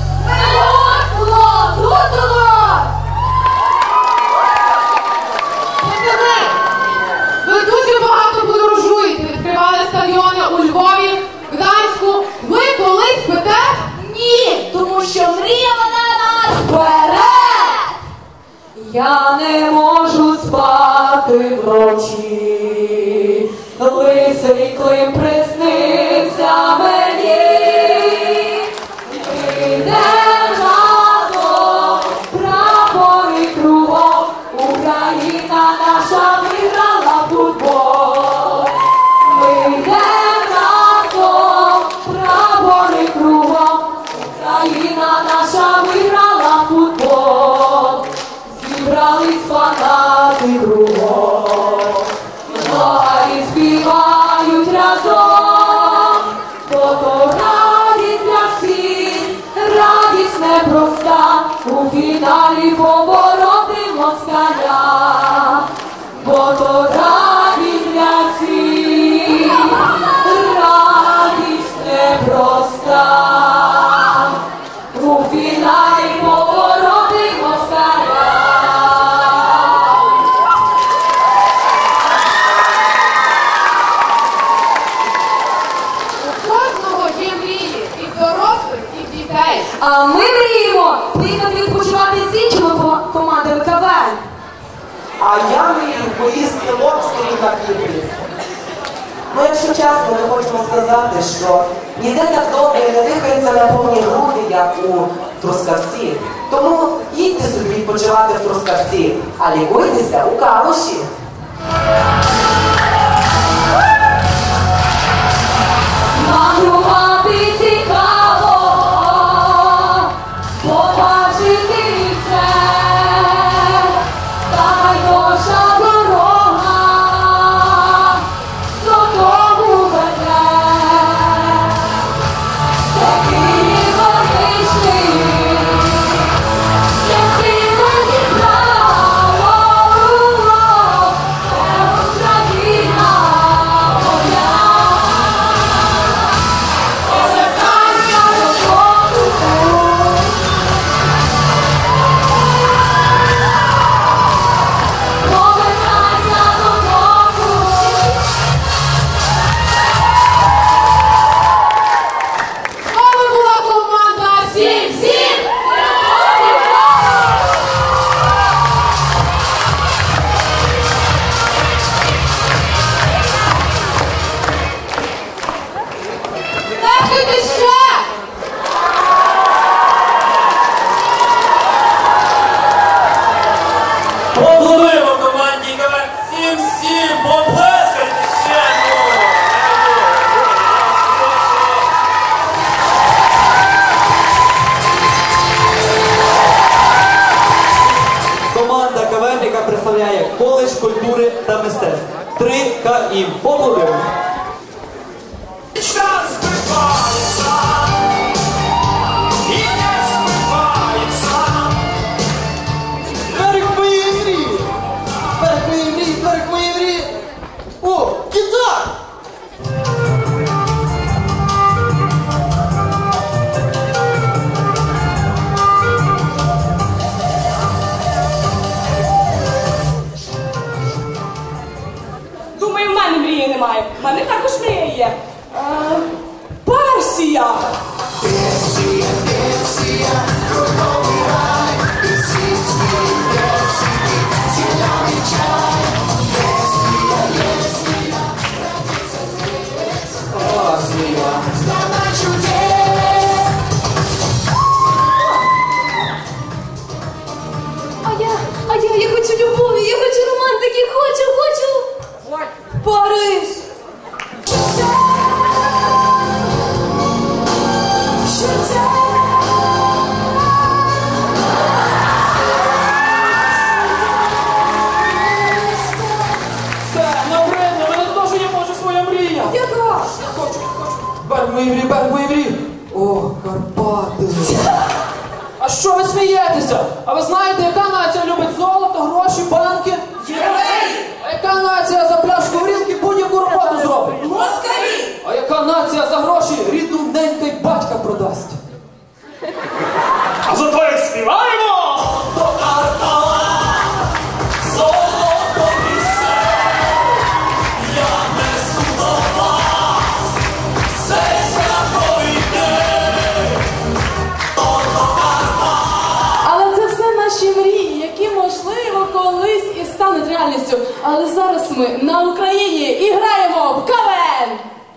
Ви дуже багато подорожуєте, відкривали стадіони у Львові, Гданську. Ви колись спите? Ні, тому що мрія вона нас вперед. Я не можу спати вночі, лисий Клим приснився мені. Йдем разом, прапори кругом, Україна наша виграла футбол. Ми йдем разом, прапори кругом, Україна наша виграла футбол. Зібрались фанати кругом, і співають разом, бо то радість для всіх, радість непроста, у фіналі побороти москаля, бо то радість для всіх, радість непроста, у фіналі побороти москаля. А ми мріємо поїхати відпочивати з іншими командами КВН. А я мрію поїсти лобстері на Кіпрі. Ну, якщо чесно, ми хочемо сказати, що ніде так добре не дихається на повні груди, як у Трускавці. Тому їдьте собі відпочивати в Трускавці, а лікуйтеся у Калуші. Мандрувати цікаво, побачити це, та найдовша дорога додому веде. Такий величний, не сильний право, це Україна моя. Поаплодуємо команді КВН 7-7, поплескайте ще, Команда КВН, яка представляє коледж культури та мистецтв. 3КІМ. Поаплодуємо. Берег моєї мрії! Берег моєї мрії! Берег моєї мрії! О, гітар! Думаю, в мене мрії немає. В мене також мрія є. Персія! Персія, Персія, круговий рай, і світ свій, Персії, зелений чай. Персія, Персія, родиться здесь. О, смію. берег мої мрії. О, Карпати. А що ви смієтеся? А ви знаєте, яка нація любить золото, гроші, банки? Євреї! А яка нація за пляшку горілки будь-яку роботу зробить? Москалі! А яка нація за гроші рідну ненька й батька продасть? А зато як співаємо! До Карпала, золото несе, я несу до вас цей святковий день. До Карпала. Але це все наші мрії, які, можливо, колись і стануть реальністю. Але зараз ми на Україні і граємо в КВН!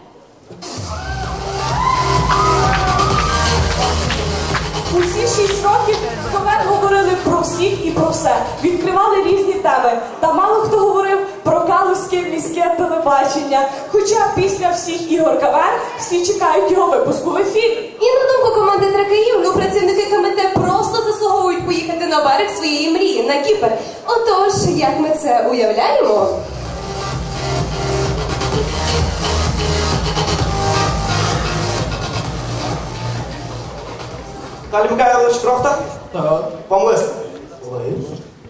Усі 6 років в КВН говорили про всіх і про все. Відкривали різні теми. Та мало хто говорив про калузьке міське телебачення. Хоча після всіх ігор КВН всі чекають його випуску в ефір. І на думку команди Тракаїв, працівники КМТ просто заслуговують поїхати на берег своєї мрії, на Кіпр. Отож, як ми це уявляємо? Віталій Михайлович Крофта? Так. Вам лист. Лист?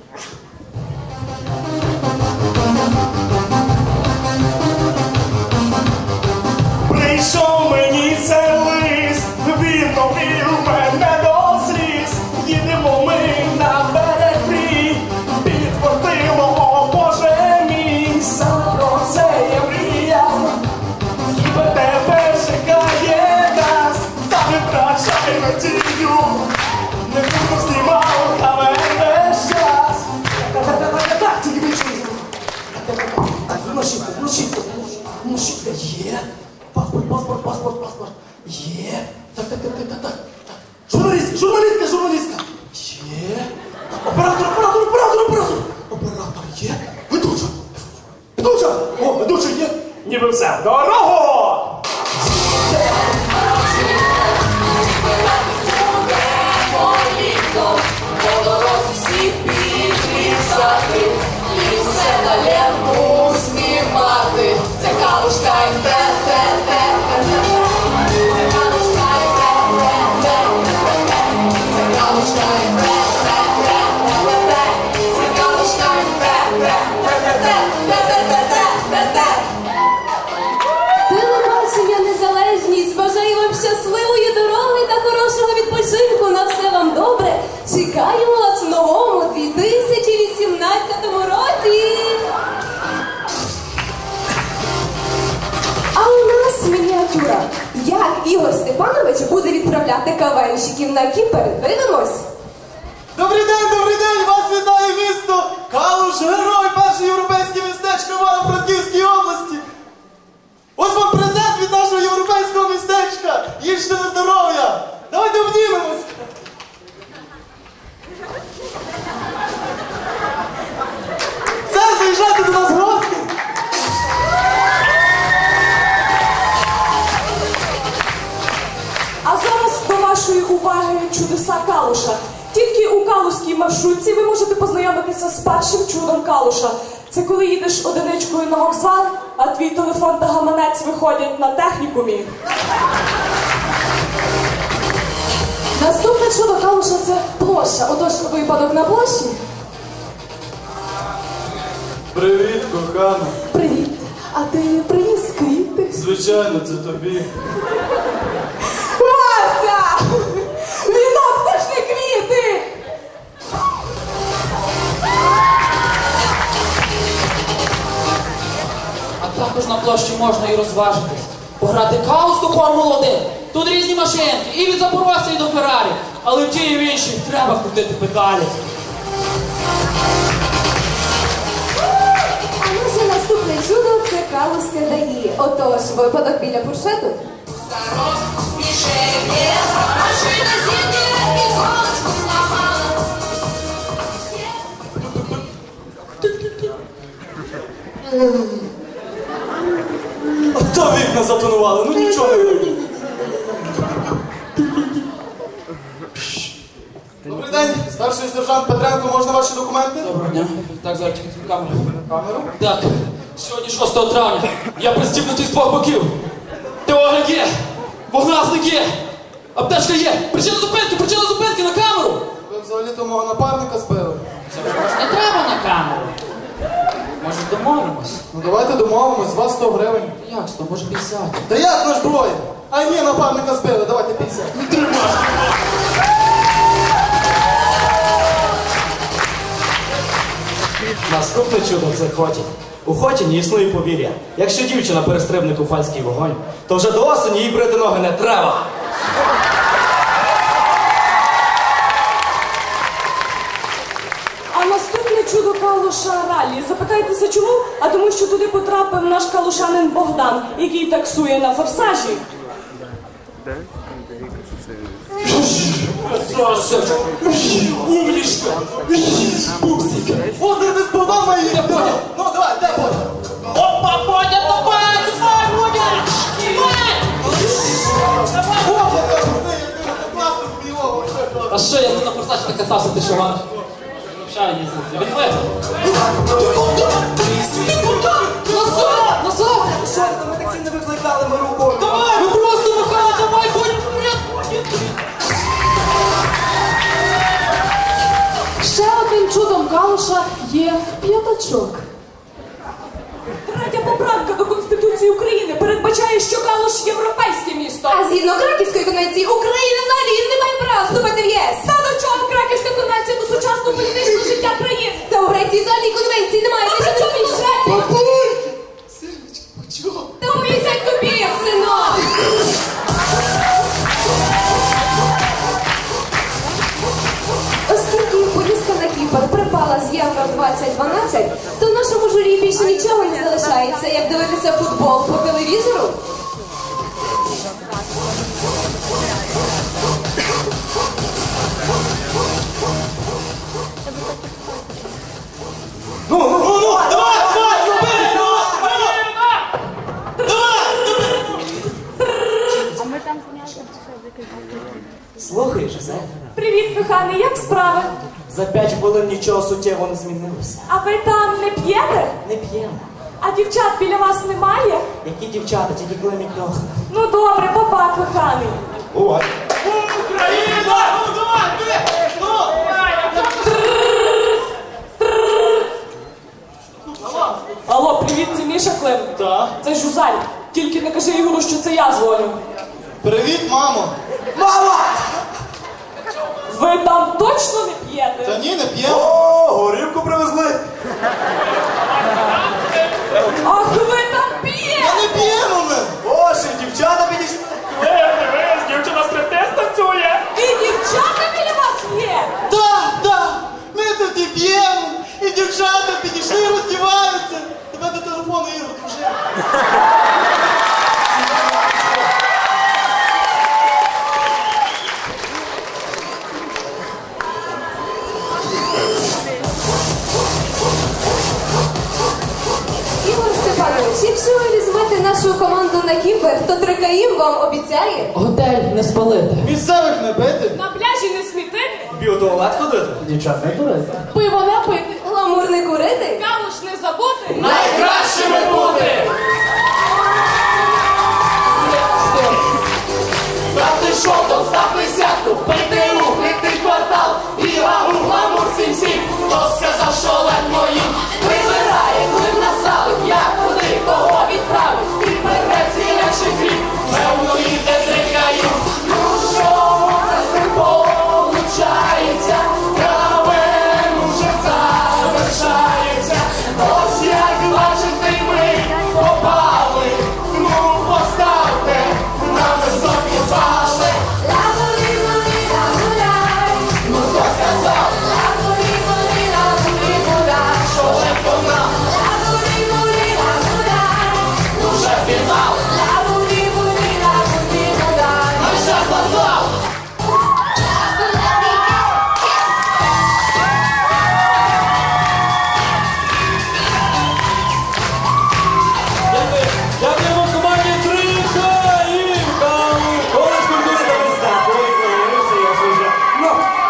Прийшов мені цей лист, він довів мене до сліз. Їдемо ми на берег мрій, під Портилом, о Боже мій. Саме про це я мріяв, і тебе чекає нас. Та не втрачай надію, не будемо знімав КВН весь час. Так, тільки більше. Вночі, є. Паспорт. Є. Так. Журналістка. Є. Оператор. Оператор є. Ведуча. О, ведуча є. Ніби все в дорогу! По дорозі всіх підрізати, і все на ленту знімати. Це калушка і те-те-те. Це калушка і те-те-те. Це калушка і те-те-те. Це калушка і те-те-те. Телебачення Незалежність бажаю вам щасливої дороги та хорошого відпочинку. На все вам добре. Чекаємо вас в новому 2018 році. А у нас мініатюра. Як Ігор Степанович буде відправляти КВНщиків на Кіпр? Дивимось. Добрий день! Вас вітає місто Калуш, герой, перше європейське містечко в Івано-Франківській області. Ось вам презент від нашого європейського містечка. Їжте на здоров'я. Давайте обнімемось. Все, заїжджайте до нас в гості. А зараз до вашої уваги чудеса Калуша. Тільки у калузькій маршрутці ви можете познайомитися з першим чудом Калуша. Це коли їдеш одиничкою на вокзал, а твій телефон та гаманець виходять на технікумі. Наступне чудо Калуша – це площа. Отож, випадок на площі. Привіт, кохана. Привіт. А ти приніс квіти? Звичайно, це тобі. Вася! Вінок, це ж не квіти! А також на площі можна і розважитись. Пограти калузьку Формулу-1. Тут різні машинки, і від Запорожця, і до Феррарі. Але в тій і в іншій треба крутити педалі. А наше наступне чудо – це Калузьке ДАІ. Отож, випадок біля фуршету. Ото вікна затонували, ну нічого не робить. Добрий день, старший сержант Петренко, можна ваші документи? Доброго дня. Так, зараз тільки цю камеру. Камеру? Так, сьогодні 6 травня. Я пристібнутий з двох боків. ТОГГ. Вогнасник є! Аптечка є! Причина зупинки на камеру! Ви взагалі-то мого напарника збили. Не треба на камеру. Може домовимось? Ну давайте домовимось, з вас 100 гривень. Як 100? Може 50? Та як наш двоє? А ні, напарника збили, давайте 50. Не тримай! Наступне чудо це Хотінь. У Хотіні існує повір'я. Якщо дівчина перестрибне купальський вогонь, то вже до осені їй брити ноги не треба. А наступне чудо Калуша ралі. Запитайтеся чому? А тому що туди потрапив наш калушанин Богдан, який таксує на форсажі. Умничка! Пупсик! Озер, ти сподобав мої! Я понял! Ну давай, де Бодя? Опа, Бодя, давай! Давай, Бодя! А що, я тут на форсажі не катався, ти що гониш? Що я їздив? Я відвезу. Назад! Що, ми таксі не викликали, ми рукою. Давай, ми просто махали, давай, будь вперед! Ще одним чудом Калуша є п'ятачок. Третя поправка до Конституції України передбачає, що Калуш – європейське місто. А згідно Краківської конвенції Україна взагалі не має права вступити в ЄС. Та до чого Краківська конвенція до сучасного політичного життя країн? Та у Греції взагалі конвенції немає. А при чому він Швеція? Та у 50 копійок, синок! Оскільки поїздка на Кіпр припала з Євро 2012, то в нашому журі більше нічого не залишається, як дивитися футбол по телевізору. Слухай, Жозе, Привіт, коханий, як справи? за 5 хвилин нічого суттєво не змінилося. А ви там не п'єте? Не п'ємо. А дівчат біля вас немає? Які дівчата, тільки клеміть ног. Ну добре, папа, коханий. Ой. Україна! Алло, привіт, це Міша Клим. Так. Це Жузаль. Тільки не кажи Ігору, що це я дзвоню. Привіт, мамо. Мама! Ви там точно не п'єте? Та ні, не п'ємо. О, горівку привезли. Ах, ви там п'єте! Та не п'ємо ми. Боже, дівчата підійшли. Дивись, дівчина стриптиз танцює! І дівчата біля вас є! Так, ми тут і п'ємо, і дівчата підійшли, роздіваються. Тебе до телефону Ігор дружив. Ігор Степанович, якщо ви візьмете нашу команду на Кіпр, то Трикаїм вам обіцяє. Готель не спалити. Місцевих не бити. На пляжі не смітити, Біотуалет ходити? Дівчат, не дурити. пиво не пити, Гламур не курити. калуш не забути. Найкращими бути! Та ти шо, то став присядку, ПТУ, митний квартал, Іра, гламур, сім-сім, хто сказав, що лед моїм вибирає, клим наставить, як куди, кого відправить, і перець інакший хліб, певно йде Трикаїм. Ну що це з ним получається, кавен уже завершається, ось як бачите ми попали, ну поставте на високі бали. Ну хто сказав? Що легко нам? Ну вже фінал. Ну ще фінал. Дякуємо команді Трикаївка! Коледж культури та мистецтва. Я вже. Ну.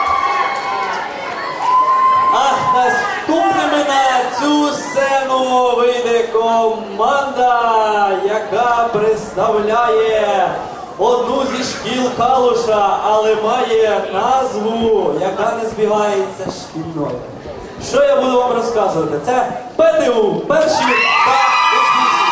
А наступними на цю сцену вийде команда, яка представляє одну зі шкіл Калуша, але має назву, яка не збігається з шкільною. Що я буду вам розказувати? Це ПТУ, перші та успішні.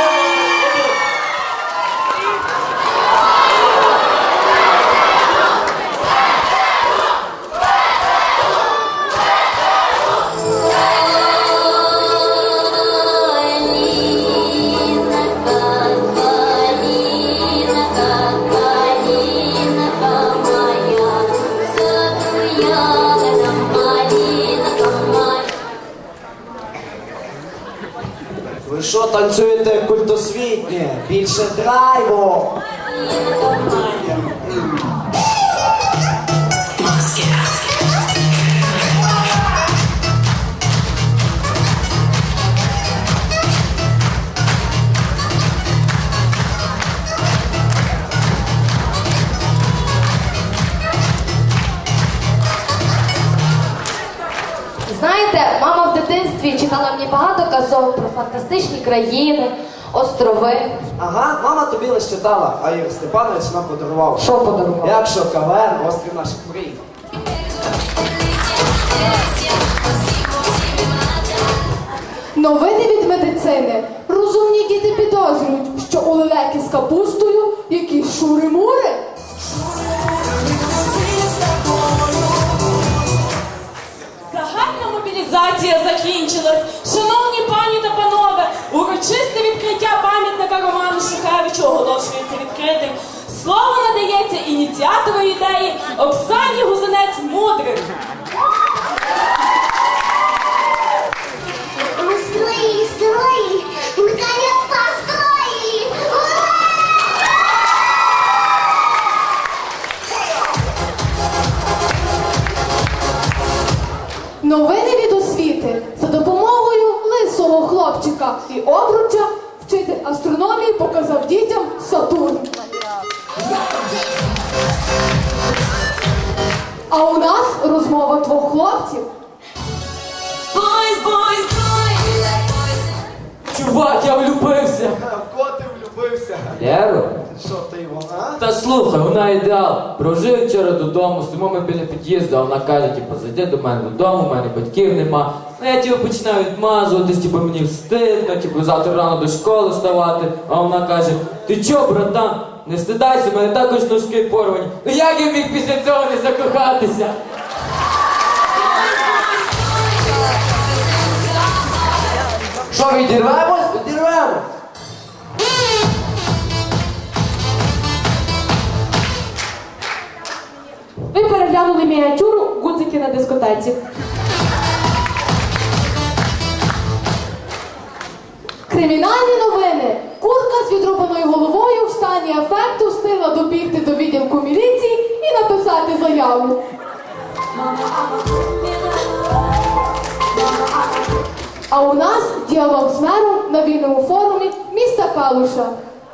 Ви що, танцюєте культосвітнє? Більше драйву! Знаєте, мама в дитинстві читала мені багато казок про фантастичні країни, острови. Ага, мама тобі лише читала, а Ігор Степанович нам подарував. Що подарував? Як що, КВН, острів наших мрій. Новини від медицини. Розумні діти підозрюють, що у лелеки з капустою якісь шури-мури. Загальна мобілізація закінчилась. Шановні пані та панове, урочисте відкриття пам'ятника Роману Шухевичу оголошується відкритим. Слово надається ініціатору ідеї Оксані Гузинець-Мудрик. Строили, и наконец построили! Новини від освіти. За допомогою лисого хлопчика і обруча вчитель астрономії показав дітям Сатурн. А у нас розмова двох хлопців. Чувак, я влюбився. В кого ти влюбився? Леру? Що ти його, а? Та слухай, вона ідеал. Прожив вчора додому, стоїмо ми біля під'їзду, а вона каже, типу, зайди до мене додому, в мене батьків нема. Ну я типу починаю відмазуватись, типу мені встидно, типу завтра рано до школи вставати. А вона каже, ти чо, братан, не стидайся, в мене також ножки порвані. Ну як я міг після цього не закохатися? Що, відірвемось? Відірвемось! Ви переглянули мініатюру «Гудзики на дискотеці». Кримінальні новини. Курка з відрубаною головою в стані афекту встигла добігти до відділку міліції і написати заяву. А у нас діалог з мером на вільному форумі міста Калуша.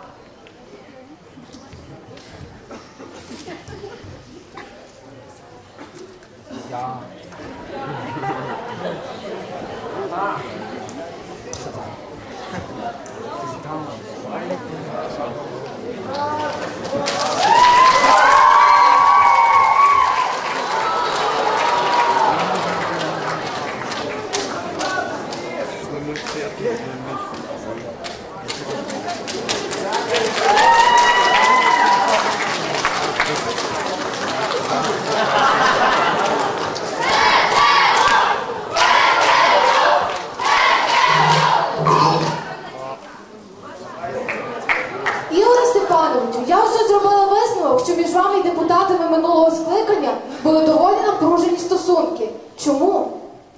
Ігоре Степановичу, я вже зробила висновок, що між вами і депутатами минулого скликання були доволі напружені стосунки. Чому?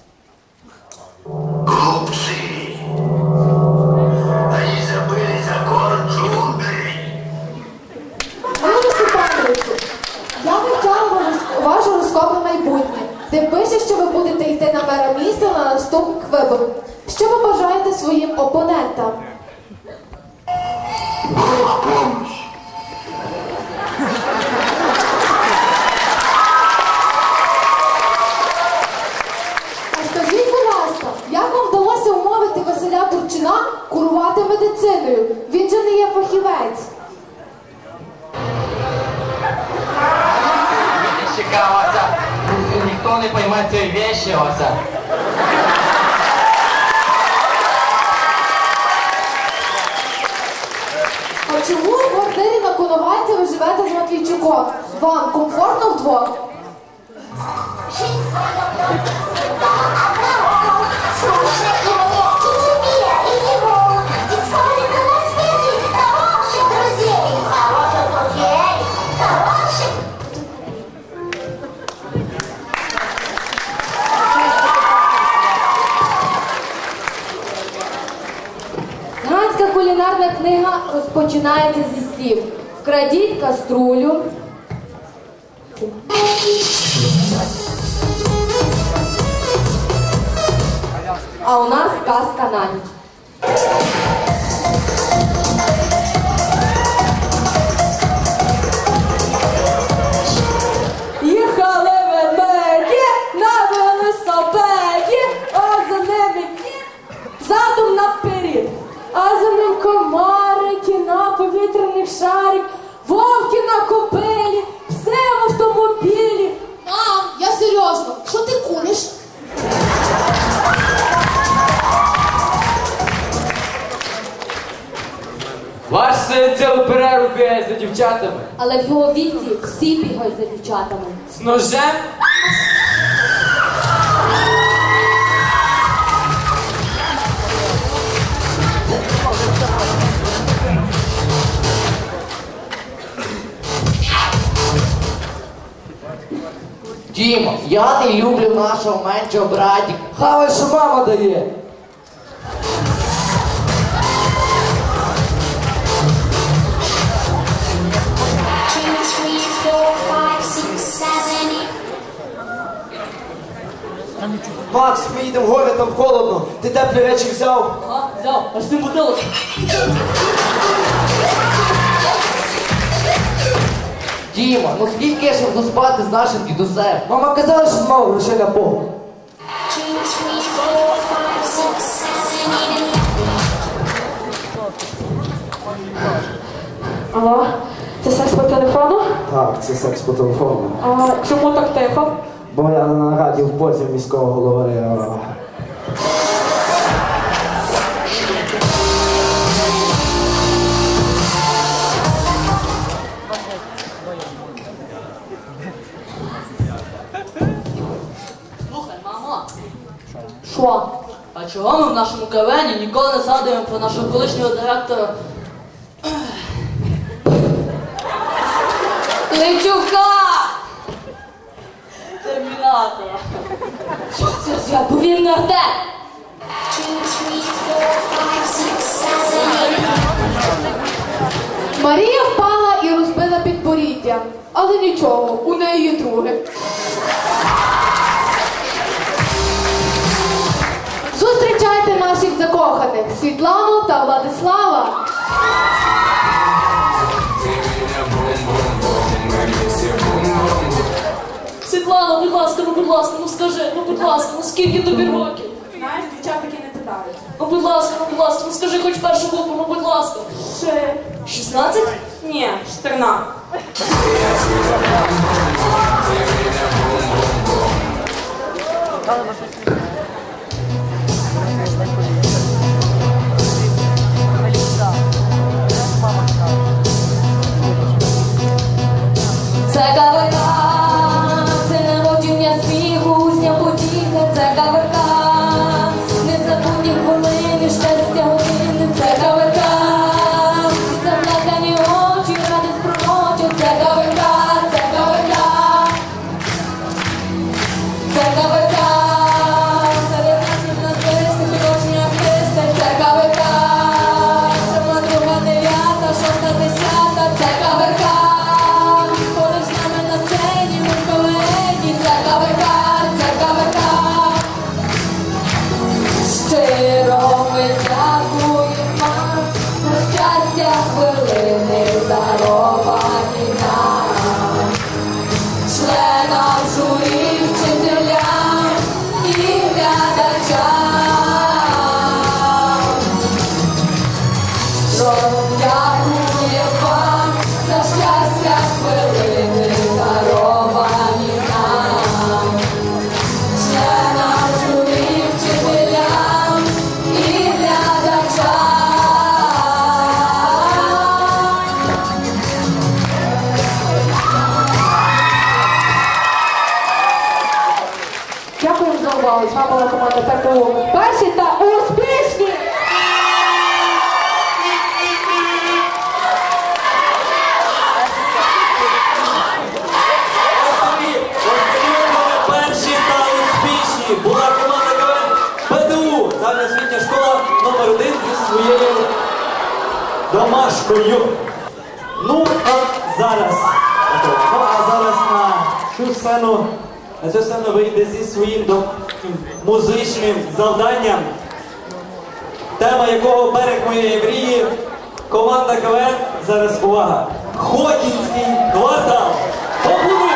Они забыли закон джунглей. Ігоре Степановичу, я вивчала ваш гороскоп на майбутнє, де пише, що ви будете йти на мера міста на наступних виборах. Що ви бажаєте своїм опонентам? А скажіть, будь ласка, як вам вдалося умовити Василя Турчина курувати медициною? Він же не є фахівець. Вася, Вася, ніхто не пойме цієї вещи, Вася. А чому у квартирі на Коновальця ви живете з Матвійчуком? Вам комфортно вдвох? Циганська кулінарна книга розпочинається зі слів: вкрадіть каструлю. А у нас казка на ніч. Їхали ведмеді на велосипеді, а за ними задом наперед, а за ним комарики на повітряних шарик, вовки на кобилі, все в автомобілі. Мам, я серйозно, що ти куриш? Ваш син цілу перерву бігає за дівчатами. Але в його віці всі бігають за дівчатами. З ножем? Діма, я не люблю нашого меншого братика. Хавай, що мама дає. Макс, ми їдемо в гори, там холодно. Ти теплі речі взяв? Ага, взяв, аж 7 бутилок. Діма, ну скільки я ще буду спати з нашим дідусем? Мама казала, що мав грошей на погон. Алло, це секс по телефону? Так, це секс по телефону. А чому так тихо? Бо я на нараді в позі міського голови. Слухай, мамо, Що? а чого ми в нашому кавені ніколи не згадуємо про нашого колишнього директора Левчука! термінатора? Що це за повільно рте? Марія впала і розбила підборіддя. Але нічого, у неї є друге. Зустрічайте наших закоханих Світлану та Владислава. Світлана, будь ласка, ну скажи, ну будь ласка, ну скільки тобі років? Знаєш, дівчата таки не питають. Ну будь ласка, ну скажи хоч першу букву, ну будь ласка. 16? Ні, 14. Це каверка, це народження сміху, сня потіха, це каверка, незабутні хвилини, щастя години, це каверка, заплакані очі, радість пророча, це каверка, це каверка, це каверка, домашкою. Ну, а зараз на цю сцену вийде зі своїм музичним завданням, тема якого «Берег моєї мрії», команда КВН, зараз увага, Хотінський квартал. Поплюємо!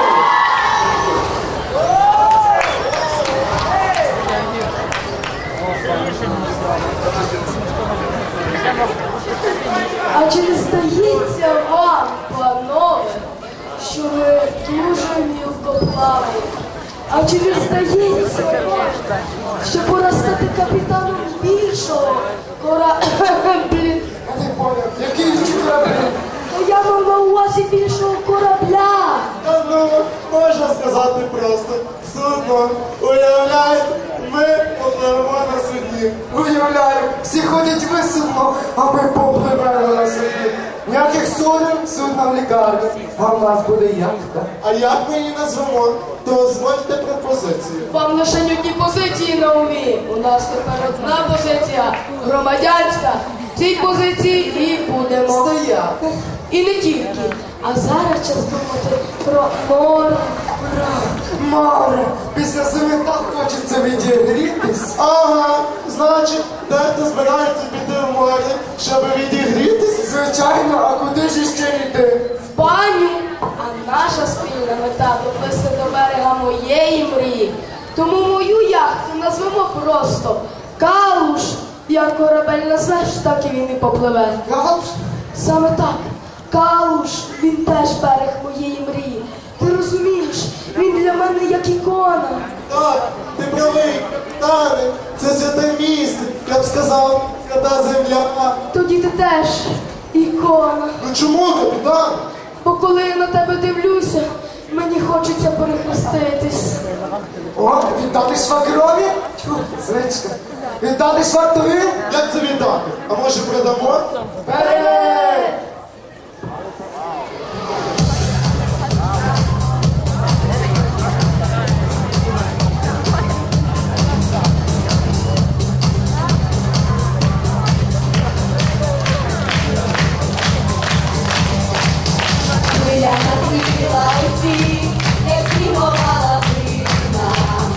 А чи не здається вам, панове, що ми дуже мілко плаваємо? А чи не здається вам, що пора стати капітаном більшого кораблі? Я не поняв, який ж кораблі? Я мав на увазі більшого корабля. Та ну, можна сказати просто, судно, уявляєте, ми попливемо на судні. Уявляю, всі ходять висудно, а ми попливемо на судні. Ніяких суден, судна в лікарні, а в нас буде яхта. А як ми її назвемо, то озвольте пропозицію. Вам лише одні позиції на умі. У нас тепер одна позиція громадянська. В цій позиції і будемо стояти. І не тільки. А зараз час думати про море. Море, після зими так хочеться відігрітись. Ага, значить, дехто збирається піти в море, щоб відігрітись? Звичайно, а куди ж іще йти? В баню. А наша спільна мета доплисти до берега моєї мрії. Тому мою яхту назвемо просто Калуш. Як корабель назвеш, так і він і попливе. Калуш? Саме так. Калуш, він теж берег моєї мрії. Ти розумієш, він для мене як ікона. Так, ти правий, Тане, це святе місце, я б сказав, свята земля. Тоді ти теж ікона. Ну чому, капітан? Бо коли я на тебе дивлюся, мені хочеться перехреститись. О, віддати швагрові? Тьфу, звичка. Віддати швартові? Як це віддати? А може продамо? Вперед! Хвиля накрила усіх, як снігова зима.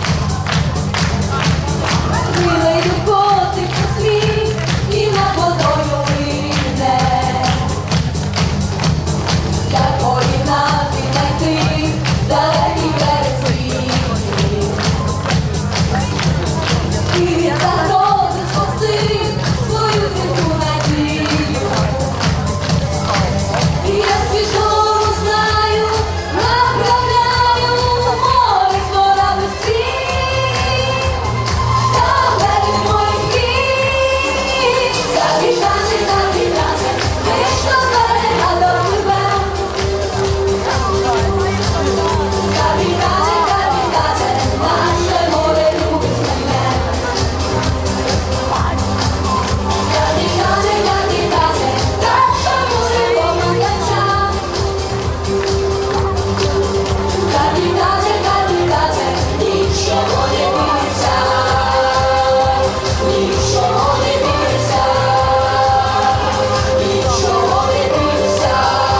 Хвилею котиться світ і над водою вийде. Якої назви знайти далекий берег світі. І він загрози спасти свою святу надію. І я свідомо знаю, направляю море корабль світ. Там берег моїх мрій. Капітане, капітане, ми ж до берега допливем. Капітане, капітане, наше море любить мене. Капітане, капітане, наше море помагача. Капітане, капітане, нічого не бійся. Нічого не бійся. Нічого не бійся.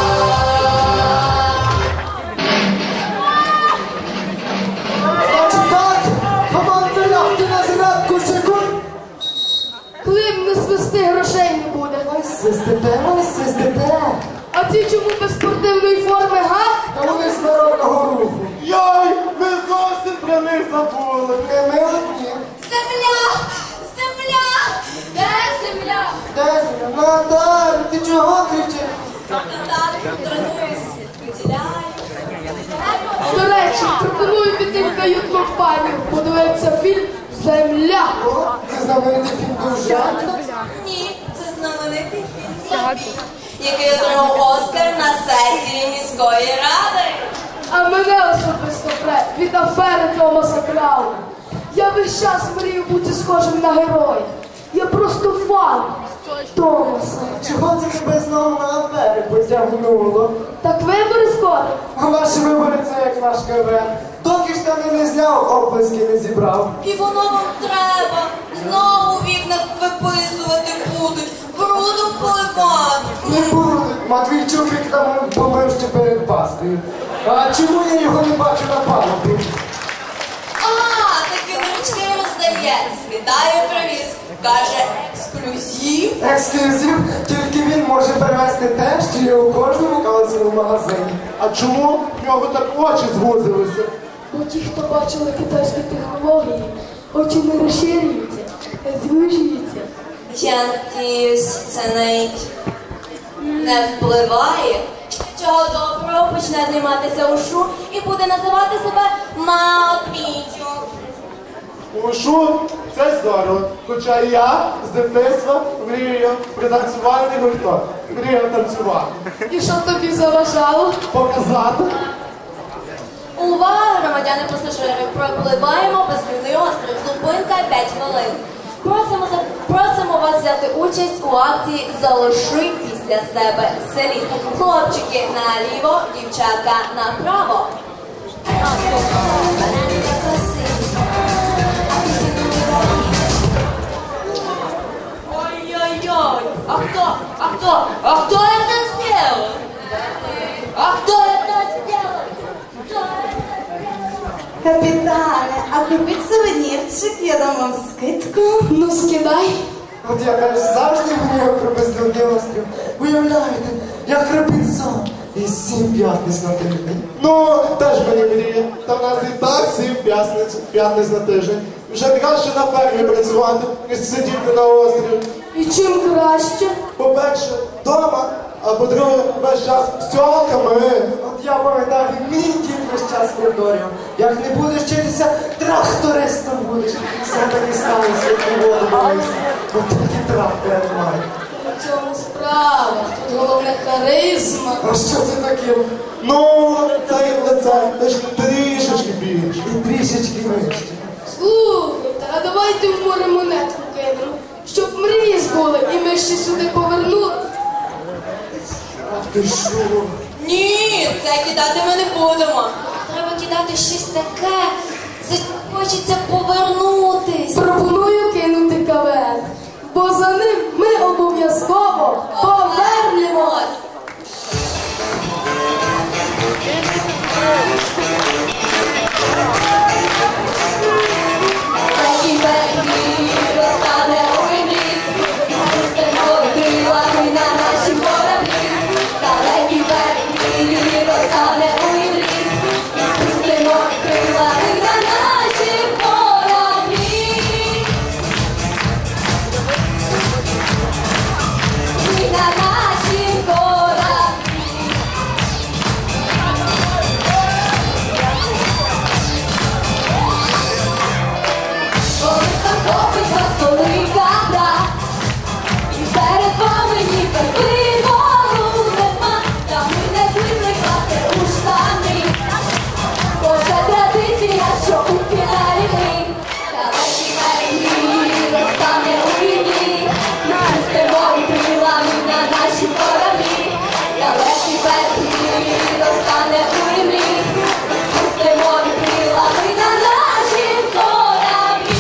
Значить так, команда яхти на зарядку секунд. Клим не свисти, грошей не буде. Ой, свистите, А ці чому без спортивної форми, га? Та вони з народного руху. Йой, ми зовсім про них забули. Не ми одні. Земля! Земля! Де земля? Де земля? Наталю, ти чого кричиш? Капітан, тренуюсь, виділяю. До речі, пропоную піти в кают-компанію, подивитися фільм «Земля». О, це знаменитий фільм «Довжанка». Ні, це знаменитий фільм «Софі», який отримав Оскар на сесії міської ради. А мене особисто пре від афери Томаса Крауна. Я весь час мрію бути схожим на героя. Я просто фан Томаса. Чого це тебе знову на афери потягнуло? Так вибори скоро. А наші вибори це як наш КВН. Доки ж там не зняв, оплески не зібрав. І воно вам треба. Знову вікна виписувати будуть, бруду впливати. а твій чупик там помив ще перед Паскою. А чому я його не бачу на палубі? Таки ручки роздає. Вітаю, привіз. Каже, ексклюзив. Ексклюзив, тільки він може перевести те, що є у кожному калацькому магазині. А чому в нього так очі звузилися? Бо ті, хто бачили китайські технології, очі не розширюються, а звужуються. Я надіюсь, це навіть не впливає. Чого доброго почне займатися ушу і буде називати себе Мао Пічу. Ушу це здорово. Хоча я з дитинства мрію про танцювальний гурток. Мрію танцювати. І що тобі заважало? Показати. Увага, громадяни пасажири! Пропливаємо безлюдний острів. Зупинка 5 хвилин. Просимо вас взяти участь у акції «Залиши після себе селі». Хлопчики наліво, дівчатка направо. Ой-ой-ой, а кто это сделал? А кто это сделал? Капітане, а купіть сувенірчик, я дам вам скидку. Ну, скидай. От я, кажу, завжди мріяв про безлюдний острів. Уявляєте, як Робінсон і 7 п'ятниць на тиждень. Ну, теж мені мріє. Та в нас і так 7 п'ятниць на тиждень. Вже краще на фермі працювати, ніж сидіти на острові. І чим краще? По-перше, вдома, а по-друге, весь час з тьолками. От я пам'ятаю, мій дід весь час придорював. Як не будеш вчитися, трактористом будеш. Все-таки станеться, як у воду боїшся. Бо тільки трактора немає. У цьому справа. Тут головне харизма. А що це таке? Ну, це і лице, лиш трішечки більше. І трішечки вище. Слухайте, а давайте в море монетку кинемо, щоб мрії збули і ми ще сюди повернули. А ти що? Ні, це кидати ми не будемо. Треба кидати щось таке, хочеться повернутись. Пропоную кинути КВН, бо за ним ми обов'язково повернемось. Розтане ой мрій, стемові крилами на наші кораблі. Далекі береги розтане ой мрій, стемові крилами на наші кораблі. І на наші кораблі. Коли захопить вас велика гра, і перед вами ніби вибору нема, та ми не звикли класти у штани. Божа традиція, що у фіналі гри, далекі береги розтане у війні, стемові крилами на наші кораблі, далекі береги розтане у війні, стемові крилами на наші кораблі.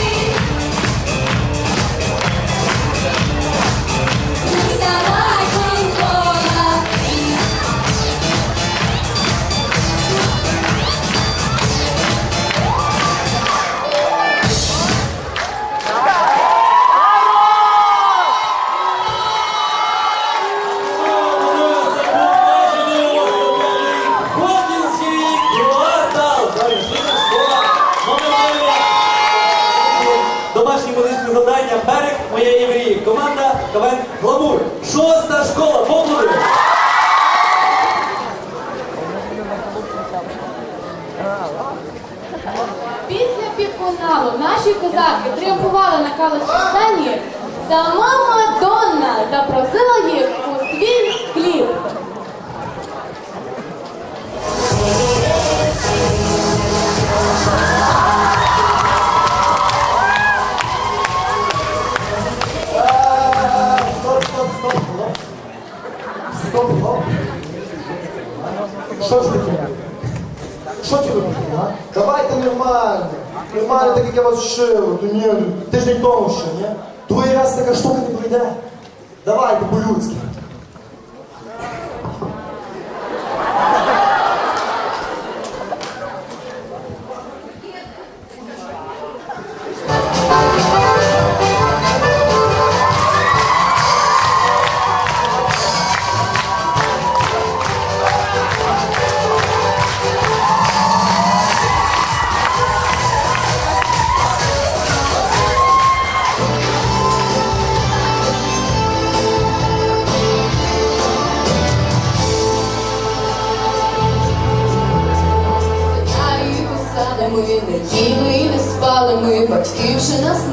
Ходінський квартал. Домашні музичні завдання «Берег моєї мрії». Команда КВН «Гламур». 6-та школа. Поплодуємо. Після півфіналу наші козаки тріумфували на калачній сцені. Сама Мадонна запросила їх у свій кліп. Стоп. Що це таке? Що це робите, а? Давайте нормально. Нормально, так як я вас вшив. Ну ні, тиждень тому ще, ні? Другий раз така штука не прийде. Давайте, по-людськи.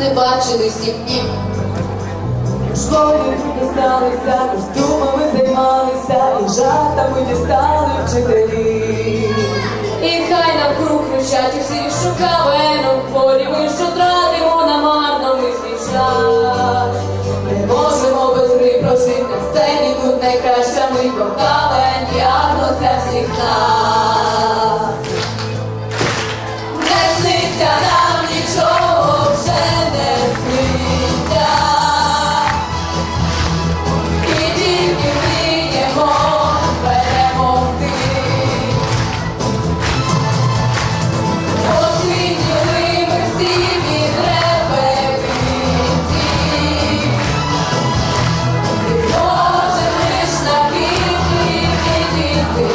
не бачили 7 днів. В школі дісталися, костюмами займалися, і жартами дістали вчителі. І хай навкруг кричать усі шукавено, хворі ми, що тратимо на марному свій час. Не можемо без гри прожити на сцені, тут найкраща ми вокален, діагноз для всіх нас. Не сниться нам нічого, вже не сниться. І тільки мріємо перемогти. Освітніли ми всі від репетицій. І зможем лиш на кіплі підійти.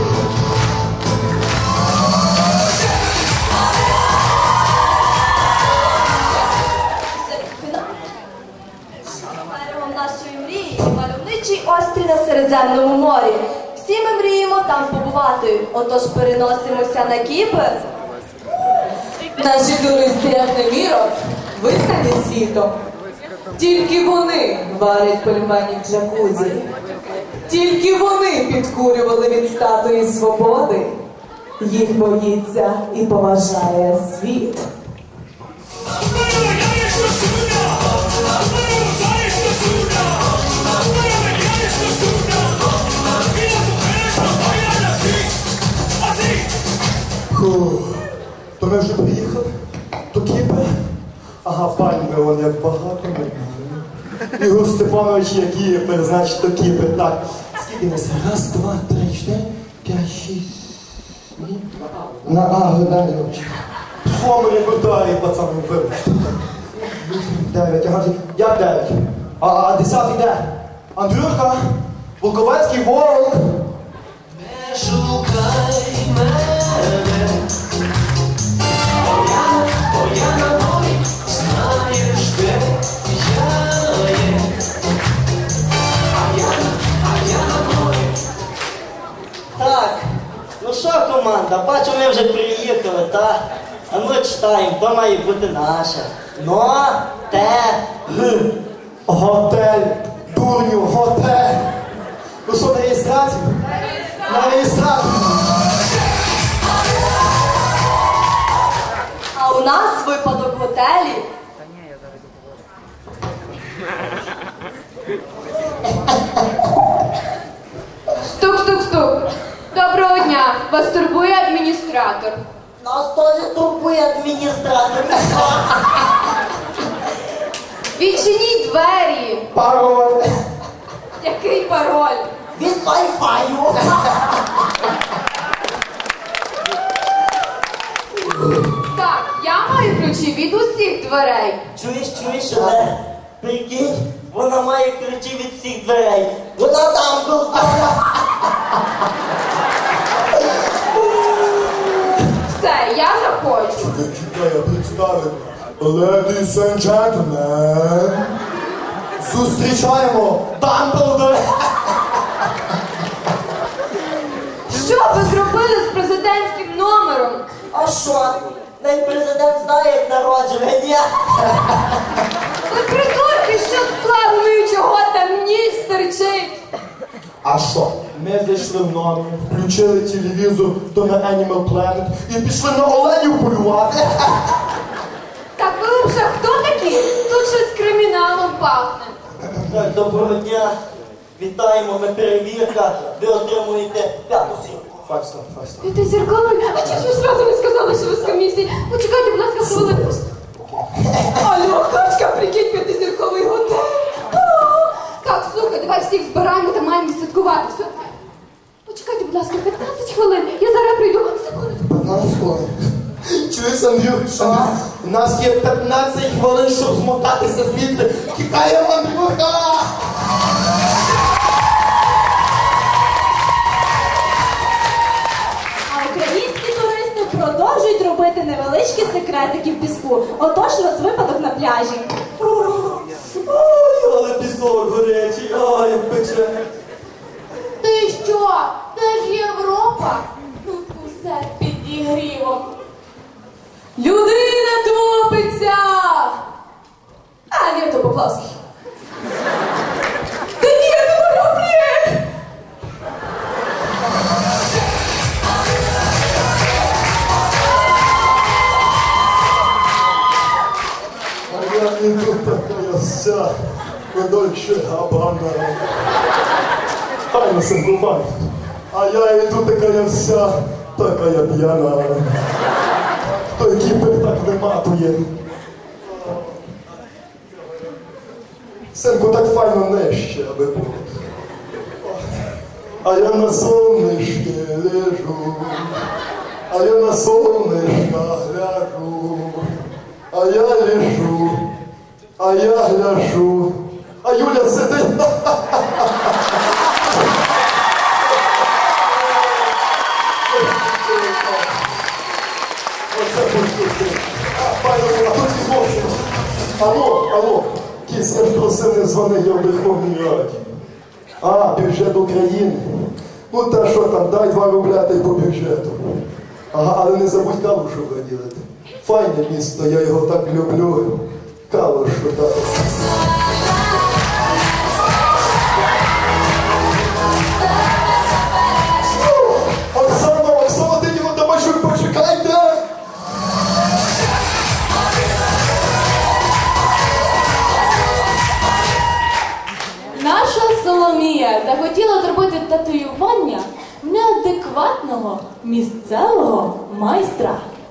Берегом нашої мрії мальовничий острів на Середземному морі. Всі ми мріємо там побувати, отож переносимося на Кіпр. Наші туристи, як не вірок, визнані світом. Тільки вони варять пельмені в джакузі. Тільки вони підкурювали від статуї свободи. Їх боїться і поважає світ. Фух, то ми вже приїхали? До Кіпра? Ага, пальми, вон як багато не знаю. Ігор Степанович, як Кіпр, значить то Кіпр. Так, скільки нас? Раз, два, три, чотири, п'ять, шість, сім. Гадаю. Що мені питає, пацани, вибачте. 9, ага, як 9? А 10 де? Андрюшка, Волковецький волк. Не шукай мене, бо я на морі, знаєш, де я є. А я на морі. Так, ну що, команда, бачу, ми вже приїхали, так? А ну читаємо, то має бути наше. Готель, дурню, готель. Ну що, на реєстрацію? На реєстрацію. А у нас випадок в готелі. Стук-стук-стук. Доброго дня. Вас турбує адміністратор. Нас теж турбує адміністратор. Відчиніть двері. Пароль. Який пароль? Від Wi-Fi. Так, я маю ключі від усіх дверей. Чуєш, але прикинь, вона має ключі від всіх дверей. Вона там була. Все, я заходжу. Чекай, я представив. Ladies and gentlemen, зустрічаємо Дамблдора. Що ви зробили з президентським номером? А що? Навіть президент знає, як народження. Ви придурки, що з плазмою, чого там ніс стерчить? А що? Ми зайшли в номер, включили телевізор до на Animal Planet і пішли на оленів полювати. Так ви вже хто такі? Тут щось криміналом пахне. Так, доброго дня. Вітаємо, ми перевірка. Ви отримуєте 5 зірку. Файстон. Це зеркало? А чого ж ви зразу не сказали, що ви з комісії? Почекайте, будь ласка, хвилину. Алло, Качка, прикинь, 5-зірковий готель. Так, слухай, давай всіх збираємо та маємо святкувати. Все. Почекайте, будь ласка, 15 хвилин. Я зараз прийду. Секунду. 15 хвилин. Чуєш, Андрюх? У нас є 15 хвилин, щоб змотатися звідси. Тікаємо, Андрюха! А українські туристи продовжують робити невеличкі секретики в піску. Отож, у нас випадок на пляжі. Ой, але пісок горячий, ой, як пече. Ти що? Це ж Європа. Тут усе підігрівом. Людина топиться! будь ласка. Та ні, це малюблік! А я иду такая вся, Дольче Габбана. Файно, синку, файно. А я иду такая вся, такая п'яна. Той кіпер так виматує. Синку, так файно нижче, аби було. А я на сонечці лежу, а я на сонечка гляжу, а я лежу, а я гляжу, а Юля сидить. Алло, кіс, я ж просив не дзвони, я в Верховній Раді. А, бюджет України. Ну та що там, дай 2 рубля та й по бюджету. Ага, але не забудь Калушу виділити. Файне місто, я його так люблю. Калушу, так. Оксана, ти його давай, що почекайте! Наша Соломія захотіла зробити татуювання неадекватного місцевого майстра.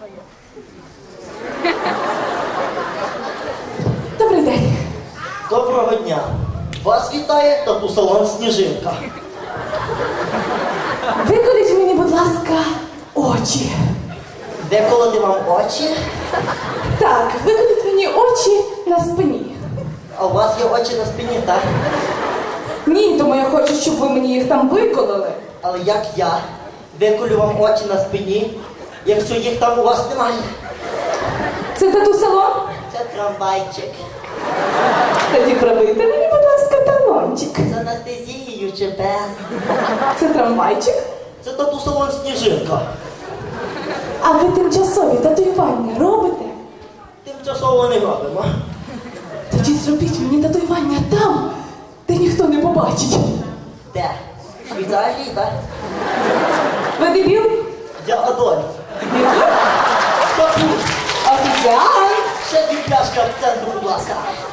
Добрий день. Доброго дня. Вас вітає тату-салон Сніжинка. Виколіть мені, будь ласка, очі. Виколоти вам очі? Так, виколіть мені очі на спині. А у вас є очі на спині, так? Ні, тому я хочу, щоб ви мені їх там викололи. Але як я виколю вам очі на спині, якщо їх там у вас немає? Це тату-салон? Це трамвайчик. Тоді пробийте мені, будь ласка, талончик. З анестезією чи без? Це трамвайчик? Це тату-салон Сніжинка. А ви тимчасові татуювання робите? Тимчасово не робимо. Тоді зробіть мені татуювання там, де ніхто не побачить. Де? В Швейцарії, так? Ви дебіл? Я Адольф. Офіціант! Ще 2 пляшки акценту, будь ласка.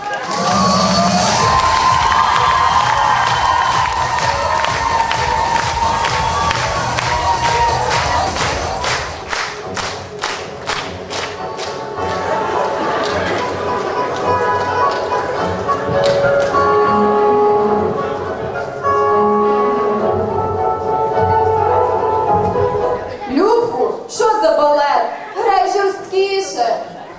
Любку, що за балет? Грай жорсткіше.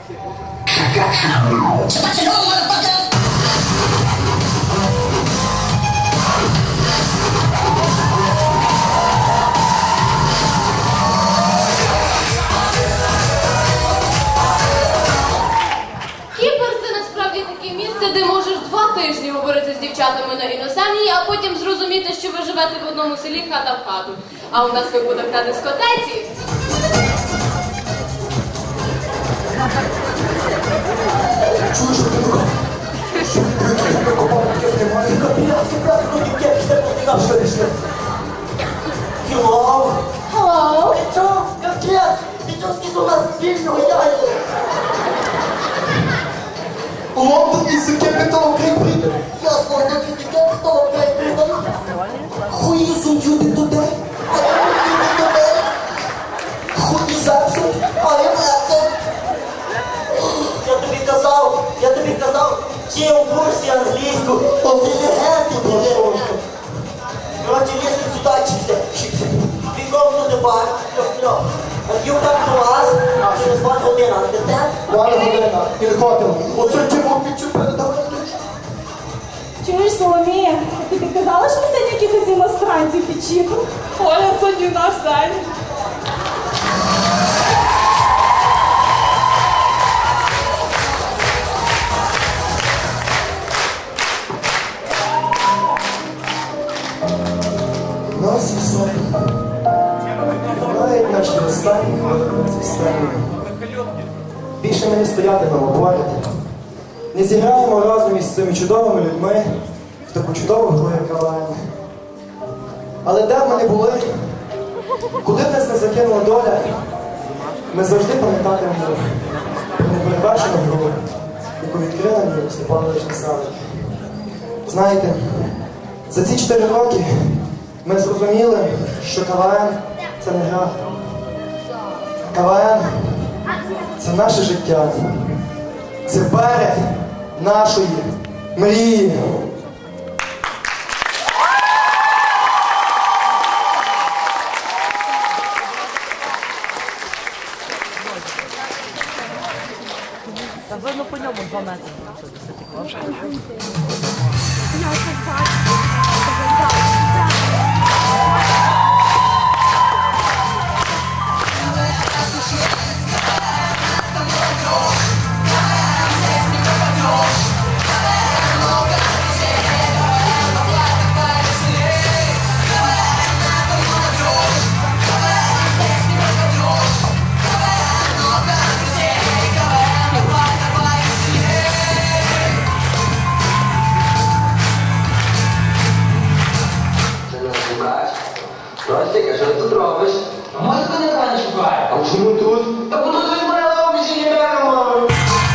Кіпер – це насправді таке місце, де можеш 2 тижні говорити з дівчатами на іноземній, а потім зрозуміти, що ви живете в одному селі хата в хату. А у нас випадок на дискотеці. Чуєш, що ти рука? Що ти копав, немає? Hello? Hello? Ти чого скільки у нас спільного яйця? London is the capital of Great Britain. Yes, London is the capital of Great Britain. Who isn't you today? I am you today. Who is absent? I am absent. Я тобі казав, вчи у курсі англійську, інтелігентний дівчинка. Короче, если сюда чикся, бігом до бар, you come to us, через 1 година, understand? 1 година, in hotel. Оце тему пічу передавай. Чуєш, Соломія, ти казала, що сьогодні якихось іностранців підчіпив? Оля, сьогодні наш день. Нас і все. Навіть наші останні хвилини. Більше ми не стоятимемо, бувайте. не зіграємо разом із цими чудовими людьми в таку чудову гру, як КВН. Але де б ми не були, куди б нас не закинула доля, ми завжди пам'ятатимемо про неперевершену гру, яку відкрив нам Степан Ілліч Насалик. Знаєте, за ці 4 роки ми зрозуміли, що КВН – це не гра. КВН – це наше життя. Це берег нашої мрії. Та видно по ньому 2 метри. Ростик, а що ти тут робиш? А може ти не мене шукає? А чому тут? Та бо тут від мене обіці не беремо.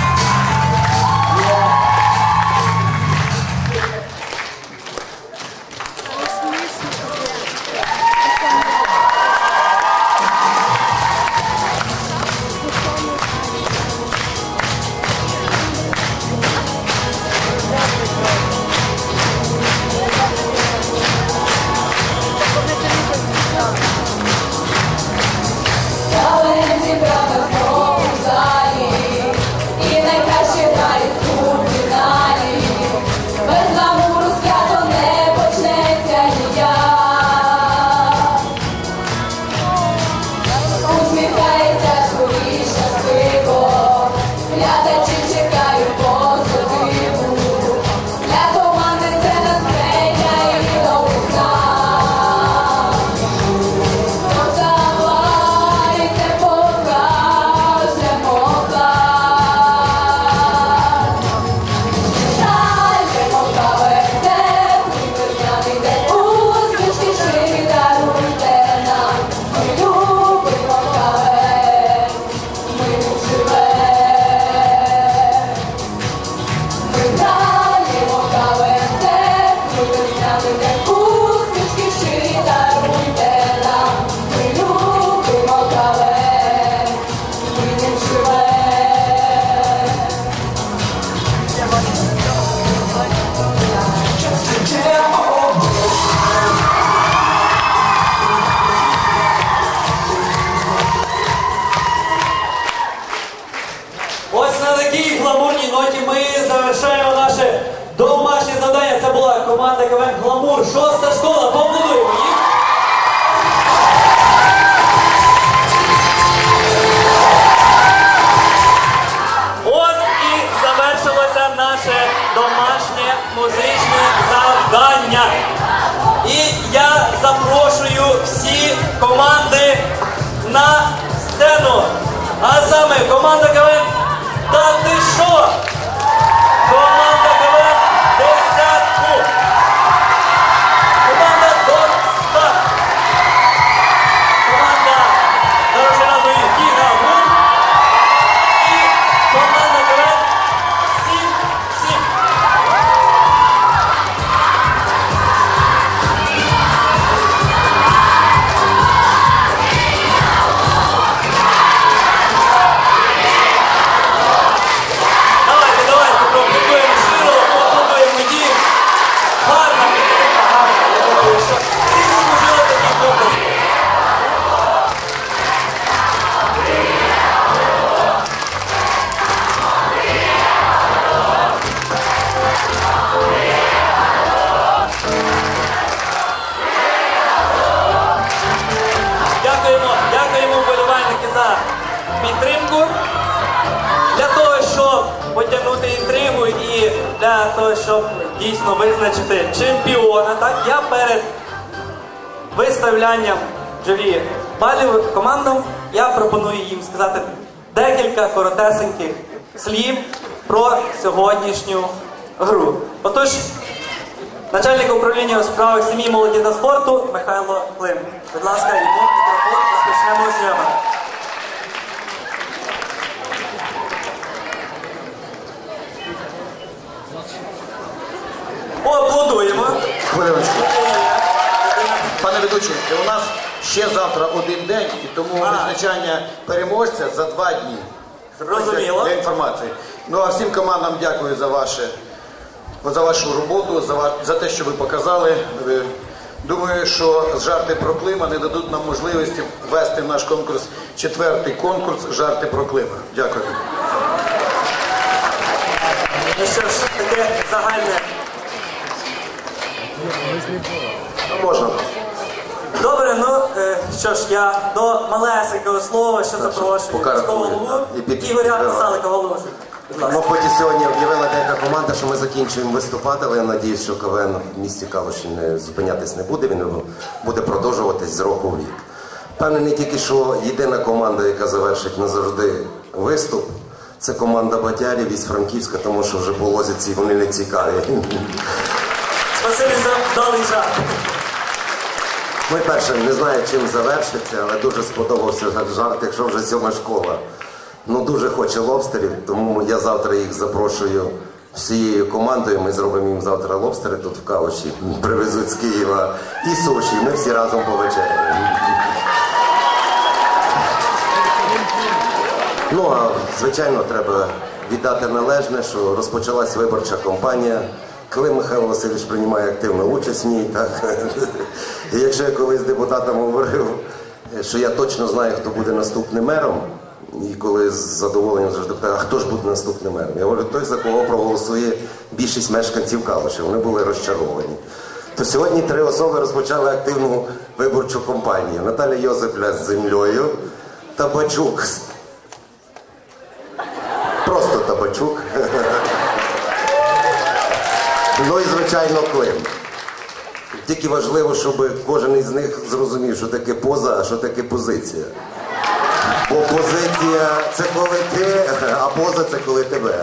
Ось на такій гламурній ноті ми завершаємо наше домашнє завдання. Це була команда КВН «Гламур». 6-та школа. Поаплодуємо їх. От і завершилося наше домашнє музичне завдання. І я запрошую всі команди на сцену. А саме команда КВН «Та ти що?», команда КВН «Десятку», команда «Дон Стак», команда хорошої назви «Кіна Гун» і команда КВН «Сім-Сім». Дякуємо вболівальники за підтримку. Для того, щоб потягнути інтригу і для того, щоб дійсно визначити чемпіона, так, я перед виставлянням журі балів командам, я пропоную їм сказати декілька коротесеньких слів про сьогоднішню гру. Отож, начальник управління у справах сім'ї, молоді та спорту Михайло Клим. Будь ласка, йому мікрофон, розпочнемо з нього. Поаплодуємо. Хвилиночку. Пане ведучий, у нас ще завтра один день, і тому визначання переможця за 2 дні. Розуміло. Для інформації. Ну а всім командам дякую за вашу роботу, за те, що ви показали. Думаю, що жарти про Клима не дадуть нам можливості ввести в наш конкурс 4-й конкурс «Жарти про Клима». Дякую. Ну що ж, таке загальне. Можна. Добре, ну що ж, я до малесенького слова, що запрошую міського голову Ігоря Салика, голову. Мабуть, сьогодні об'явила деяка команда, що ми закінчуємо виступати, але я сподіваюся, що КВН в місті Калуші не зупинятись не буде, він буде продовжуватись з року в рік. Певне, тільки що єдина команда, яка завершить назавжди виступ, це команда Батярів із Франківська, тому що вже по лозіці вони не цікаві. Спасибі за вдалий жарт. Ми перше не знаю, чим завершиться, але дуже сподобався жарт, якщо вже 7-ма школа. Ну, дуже хоче лобстерів, тому я завтра їх запрошую всією командою. Ми зробимо їм завтра лобстери тут в Калуші, привезуть з Києва і суші, ми всі разом повечеряємо. Ну, а звичайно, треба віддати належне, що розпочалась виборча кампанія. Клим Михайло Васильович приймає активну участь в ній, так? І якщо я колись депутатам говорив, що я точно знаю, хто буде наступним мером, і коли з задоволенням завжди питали, а хто ж буде наступним мером? Я говорю, той, за кого проголосує більшість мешканців Калуші. Вони були розчаровані. То сьогодні 3 особи розпочали активну виборчу кампанію. Наталя Йозепля з землею, Табачук, просто Табачук, ну і, звичайно, Клим. Тільки важливо, щоб кожен із них зрозумів, що таке поза, а що таке позиція. Бо позиція – це коли ти, а поза – це коли тебе.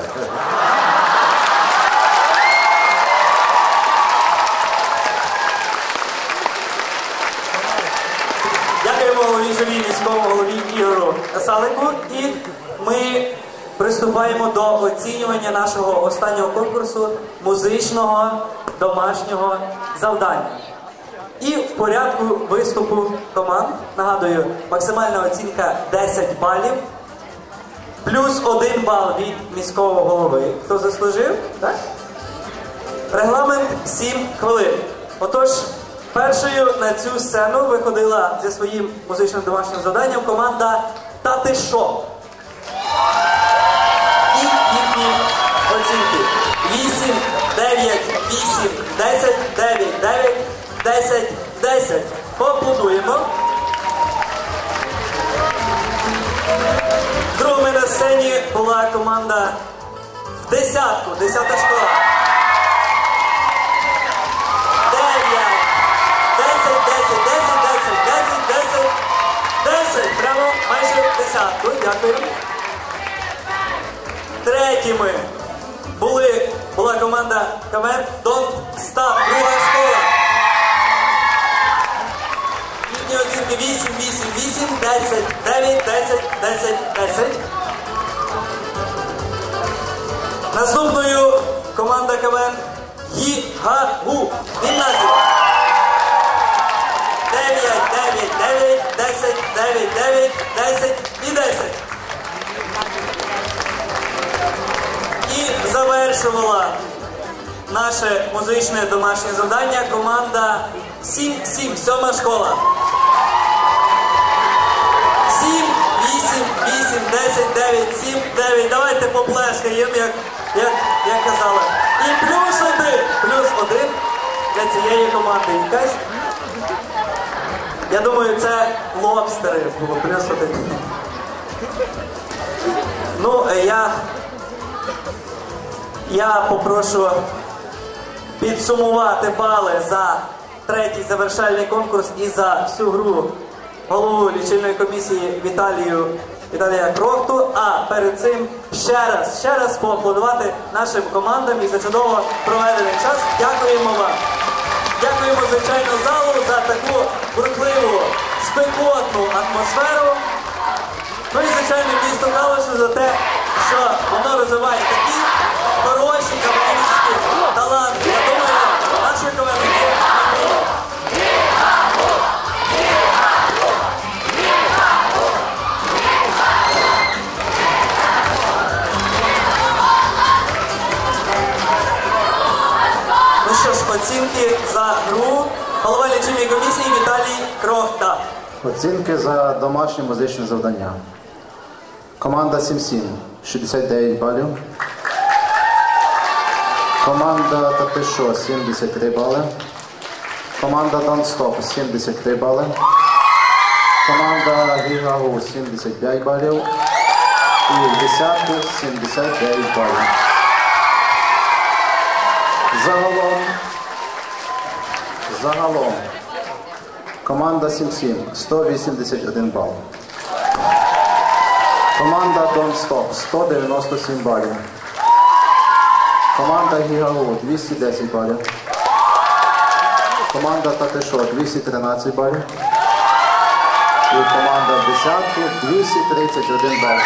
Дякуємо голові журі, міському голові Ігорю Салику. І ми приступаємо до оцінювання нашого останнього конкурсу музичного домашнього завдання. І в порядку виступу команд, нагадую, максимальна оцінка 10 балів, плюс 1 бал від міського голови, хто заслужив, так? Регламент 7 хвилин. Отож, першою на цю сцену виходила зі своїм музичним домашнім завданням команда «Та ти шо?». І їхні оцінки 8, 9, 8, 10, 9, 9, 10, 10. Поаплодуємо. Другими на сцені була команда в десятку, 10-та школа. 9, 10, 10, 10, 10, 10, 10, 10. Прямо майже в десятку. Дякую. Третіми була команда КВН Don't Stop, друга школа. Їхні оцінки 8, 8, 8, 10, 9, 10, 10, 10. Наступною команда КВН ГІГАУ, гімназія. 9, 9, 9, 10, 9, 9, 10 і 10. І завершувала наше музичне домашнє завдання команда 7-7, 7-ма школа. 7, 8, 8, 10, 9, 7, 9. Давайте поплескаємо, як казали. І плюс один для цієї команди. Якась? Я думаю, це лобстери було, плюс 1. Ну, я попрошу підсумувати бали за третій завершальний конкурс і за всю гру голову лічильної комісії Віталію Віталія Крохту. А перед цим ще раз поаплодувати нашим командам і за чудово проведений час. Дякуємо вам. Дякуємо, звичайно, залу за таку бурхливу, спекотну атмосферу. Ну і, звичайно, місто Калушу за те, що воно розвиває такі хороші кавалерські таланти. Я думаю, наші кавалерки не було. Ну що ж, оцінки за гру. Голова лічильної комісії Віталій Крохта. Оцінки за домашнє музичне завдання. Команда 7-7 – 69 балів. Команда Татишо – 73 бали. Команда Донстоп – 73 бали. Команда Гігагу – 75 балів. І в десятку – 79 балів. Загалом команда 7-7 – 181 бал. Команда Донстоп – 197 балів. Команда Гігагу – 210 балів. Команда Татишо – 213 балів. І команда в десятку – 231 бал.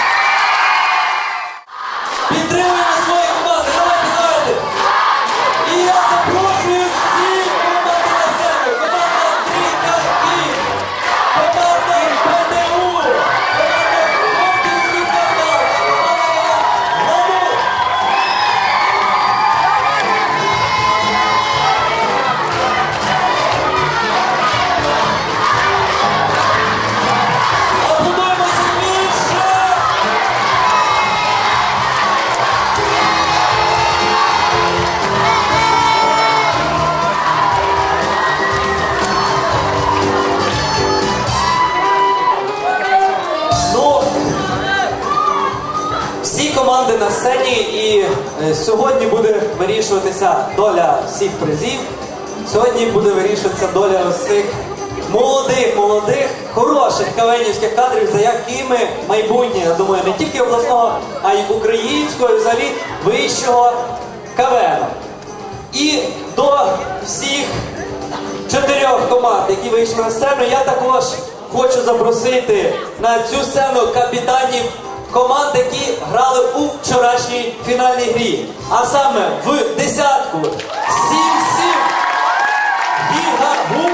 Підтримуємо свої команди, давайте! І я запрошую всі команди на себе. Команда Трикарки, команда ПТУ, команда Хортинський квартал, команда Ламут. Аплодуємо сильніше! Ну, всі команди на сцені, і сьогодні буде вирішуватися доля всіх призів. Сьогодні буде вирішуватися доля ось цих молодих, хороших кавенівських кадрів, за якими майбутнє, я думаю, не тільки обласного, а й українського, і взагалі вищого КВН. І до всіх 4 команд, які вийшли на сцену, я також хочу запросити на цю сцену капітанів команд, які грали у вчорашній фінальній грі. А саме в десятку 7-7 Гігагу,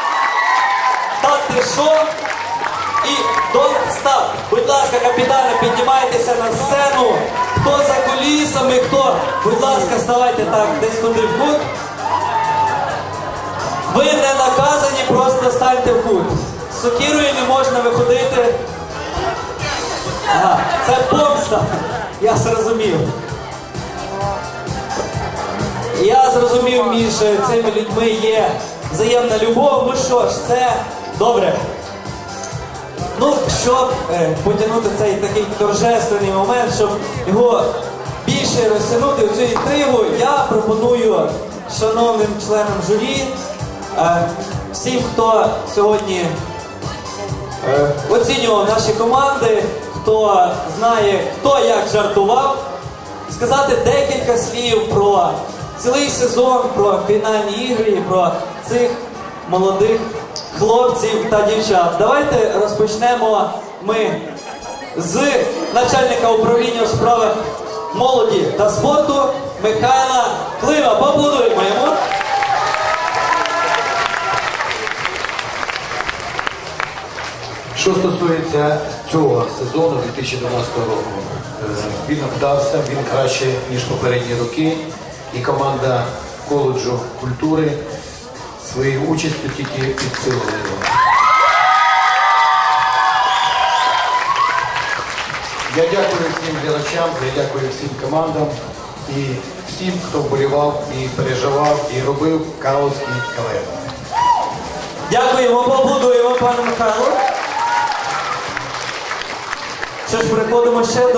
Татишо і Донстап. Будь ласка, капітани, піднімайтеся на сцену. Хто за кулісами, хто, будь ласка, ставайте так десь туди в кут. Ви не наказані, просто станьте в кут. З сокирою не можна виходити. Ага, це помста. Я зрозумів. Я зрозумів, між цими людьми є взаємна любов. Ну що ж, це добре. Ну, щоб потягнути цей такий торжественний момент, щоб його більше розтягнути в цю інтригу, я пропоную шановним членам журі, всім, хто сьогодні оцінював наші команди, хто знає, хто як жартував, сказати декілька слів про цілий сезон, про фінальні ігри і про цих молодих хлопців та дівчат. Давайте розпочнемо ми з начальника управління у справах молоді та спорту Михайла Клима. Поаплодуємо йому. Що стосується цього сезону 2012 року, він вдався, він краще, ніж попередні роки, і команда коледжу культури своєю участю тільки підсилила його. Я дякую всім глядачам, я дякую всім командам і всім, хто вболівав і переживав, і робив калузький КВН. Дякуємо, поаплодуємо пану Михайлу. Що ж, переходимо ще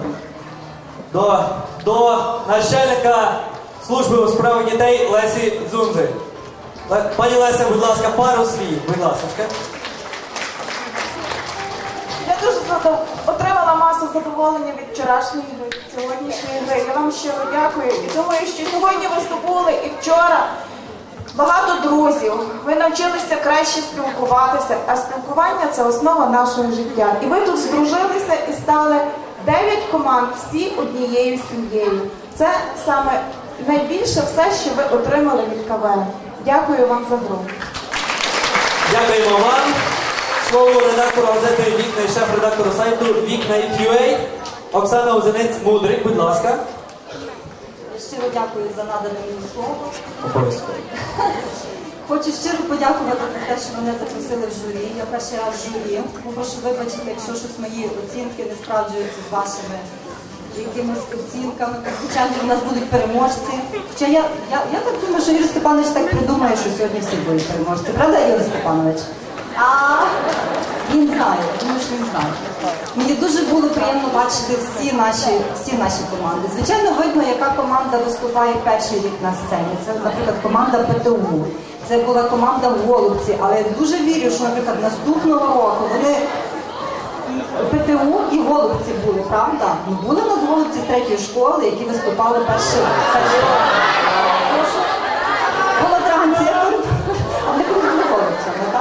до начальника служби у справах дітей Лесі Дзунзи. Пані Леся, будь ласка, пару слів, будь ласка. Я дуже отримала масу задоволення від вчорашньої гри, сьогоднішньої гри. Я вам щиро дякую. І думаю, що сьогодні ви здобули і вчора багато друзів. Ви навчилися краще спілкуватися, а спілкування – це основа нашого життя. І ви тут здружилися і стали 9 команд, всі однією сім'єю. Це саме найбільше все, що ви отримали від КВН. Дякую вам за гру. Дякуємо вам. Слово редактору газети «Вікна» і шеф-редактору сайту «Вікна.UA» Оксана Озинець-Мудрик, будь ласка. Щиро дякую за надане мені слово. Обов'язково. Хочу щиро подякувати за те, що мене запросили в журі. Я перший раз в журі. Прошу вибачити, якщо щось мої оцінки не справджуються з вашими якимись оцінками. Звичайно, у нас будуть переможці. Хоча я так думаю, що Юрій Степанович так придумає, що сьогодні всі будуть переможці. Правда, Юрій Степанович? Він знає, думаю, що він знає. Мені дуже було приємно бачити всі наші команди. Звичайно, видно, яка команда виступає перший рік на сцені. Це, наприклад, команда ПТУ. Це була команда Голубці. Але я дуже вірю, що, наприклад, наступного року вони ПТУ і Голубці були, правда? Були у нас Голубці з 3-ї школи, які виступали перший рік. Голодранці, а вони колись були Голубцями, так?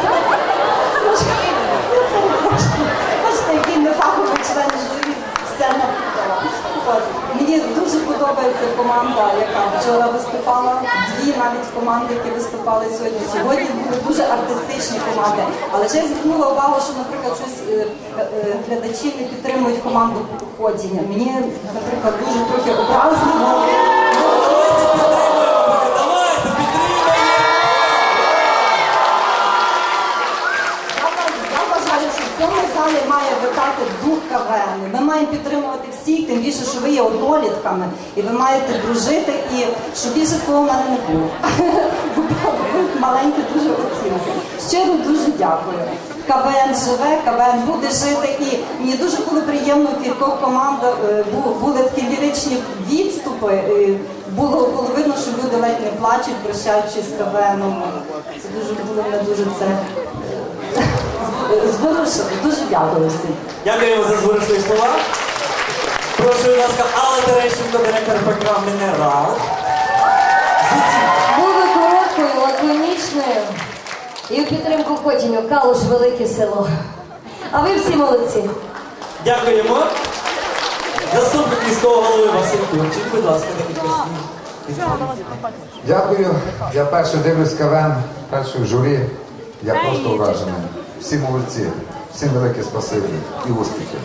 Бачите, який нефаховий член журі, все напитала. Мені дуже подобається команда, яка вчора виступала, 2 навіть команди, які виступали сьогодні. Сьогодні були дуже артистичні команди. Але ще я звернула увагу, що, наприклад, щось глядачі не підтримують команду походження. Мені, наприклад, дуже трохи образливо. В цьому залі має витати дух КВН. Ми маємо підтримувати всіх, тим більше, що ви є однолітками, і ви маєте дружити, і щоб більше такого в мене не було. Ви маленькі дуже оцінки. Щиро дуже дякую. КВН живе, КВН буде жити, і мені дуже було приємно, в кількох командах були такі ліричні відступи, було видно, що люди ледь не плачуть, прощаючись з КВНом. Це було мене дуже це... Зворушили. Дуже дякую всім. Дякуємо за зворушливі слова. Прошу, будь ласка, Алла Терещенко, директор програми «Мінерал». Буду короткою, лаконічною і в підтримку Хотіню. Калуш – велике село. А ви всі молодці. Дякуємо. Заступник міського голови Василь Турчик, будь ласка, декілька слів. Дякую. Я перший дивлюсь КВН, перший в журі. Я просто вражений. Всі молодці. Всім велике спасибі і успіхів.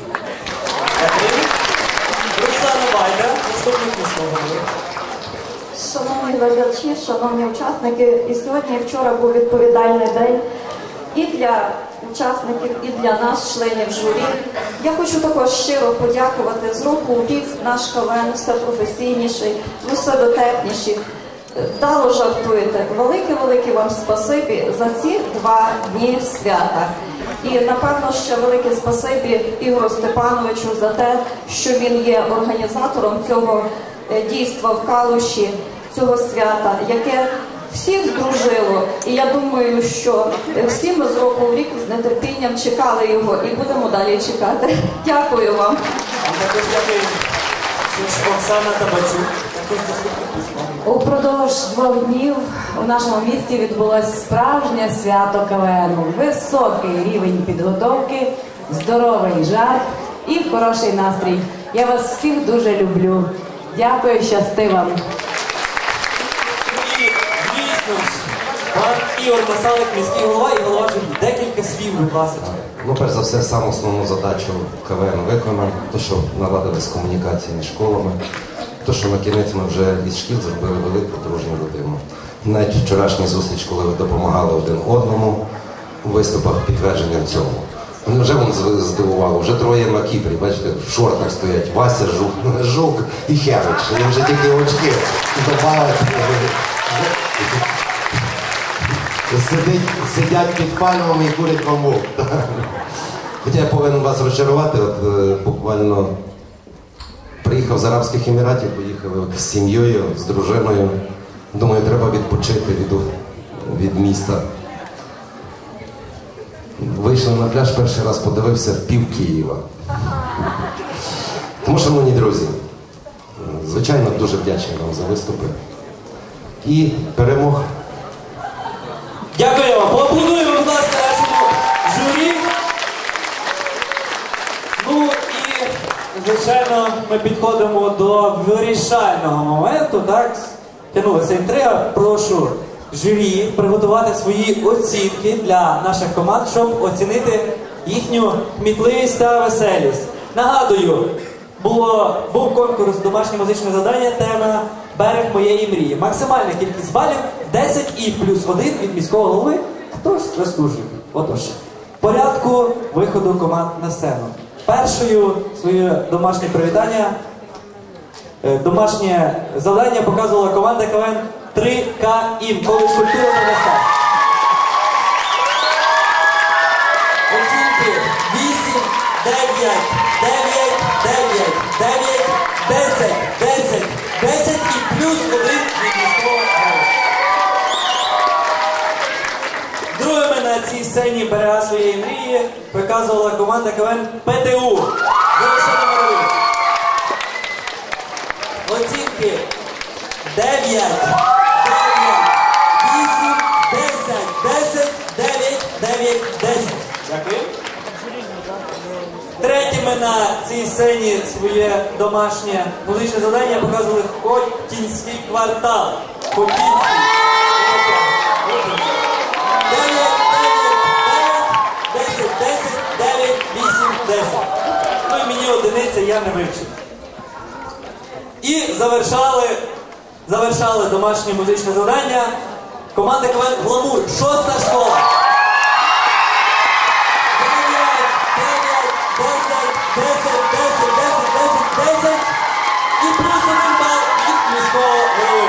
Руслана Байда, заступник міського голови. Шановні глядачі, шановні учасники, і сьогодні, і вчора був відповідальний день і для учасників, і для нас, членів журі. Я хочу також щиро подякувати. З року в рік наш КВН все професійніший, все дотепніший. Вдало жартуєте. Велике-велике вам спасибі за ці 2 дні свята. І, напевно, ще велике спасибі Ігору Степановичу за те, що він є організатором цього дійства в Калуші, цього свята, яке всіх здружило. І я думаю, що всі ми з року в рік з нетерпінням чекали його і будемо далі чекати. Дякую вам. Також дякую Оксана Табачук. Упродовж 2 днів у нашому місті відбулося справжнє свято КВНу. Високий рівень підготовки, здоровий жарт і хороший настрій. Я вас всіх дуже люблю. Дякую, щасти вам. І, звісно ж, пан Ігор Масалик, міський голова і голова журі. Декілька слів, будь ласка. Ну, перш за все, саму основну задачу КВН виконав, то, що наладились комунікації між школами, то, що на кінець ми вже із шкіл зробили велику дружню родину. Навіть вчорашня зустріч, коли ви допомагали один одному у виступах, підтвердженням цього. Мене вже воно здивувало, вже 3 на Кіпрі, бачите, в шортах стоять Вася, Жук і Хевич. Їм вже тільки очки добавили. Сидять під пальмами і курять бамбук. Хоча я повинен вас розчарувати, от буквально приїхав з Арабських Еміратів, поїхали з сім'єю, з дружиною. Думаю, треба відпочити від міста. вийшли на пляж, перший раз подивився пів Києва. Тому, шановні друзі, звичайно, дуже вдячний вам за виступи. І перемог. Дякую вам. Поаплодуємо, будь ласка, нашому журі. Ну і, звичайно, ми підходимо до вирішального моменту, так? Тягнулася інтрига. Прошу журі приготувати свої оцінки для наших команд, щоб оцінити їхню кмітливість та веселість. Нагадую, був конкурс «Домашнє музичне завдання», тема «Берег моєї мрії». Максимальна кількість балів 10 і плюс 1 від міського голови. Хто ж заслужив? Отож, в порядку виходу команд на сцену. Першою своє домашнє привітання, домашнє завдання показувала команда КВН 3КІМ, коледж культури та мистецтв. Оцінки 8, 9, 9, 9, 9, 10, 10, 10 і плюс 1 від міського голови. Другими на цій сцені «Берега своєї мрії» показувала команда КВН ПТУ. Залишайте номери. Оцінки 9, 9, 8, 10, 10, 9, 9, 10. Дякую. Третіми на цій сцені своє домашнє музичне завдання показували Хотінський квартал. Хотінський. 9, 9, 9, 10, 10, 9, 8, 10. Ну і мені одиниця, я не вивчив. І завершали домашнє музичне завдання команда КВН «Гламур», 6-та школа. 10, 10 і плюс 1 бал від міського голови.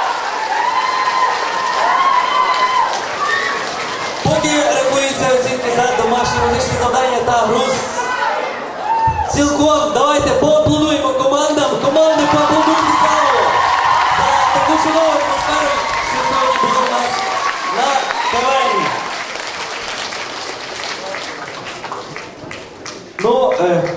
Поки рахуються оцінки за домашні музичні завдання та груз, цілком давайте поаплодуємо командам. Команди поаплодуйте залу за таку чудову атмосферу, що сьогодні буде у нас на КВНі. Ну,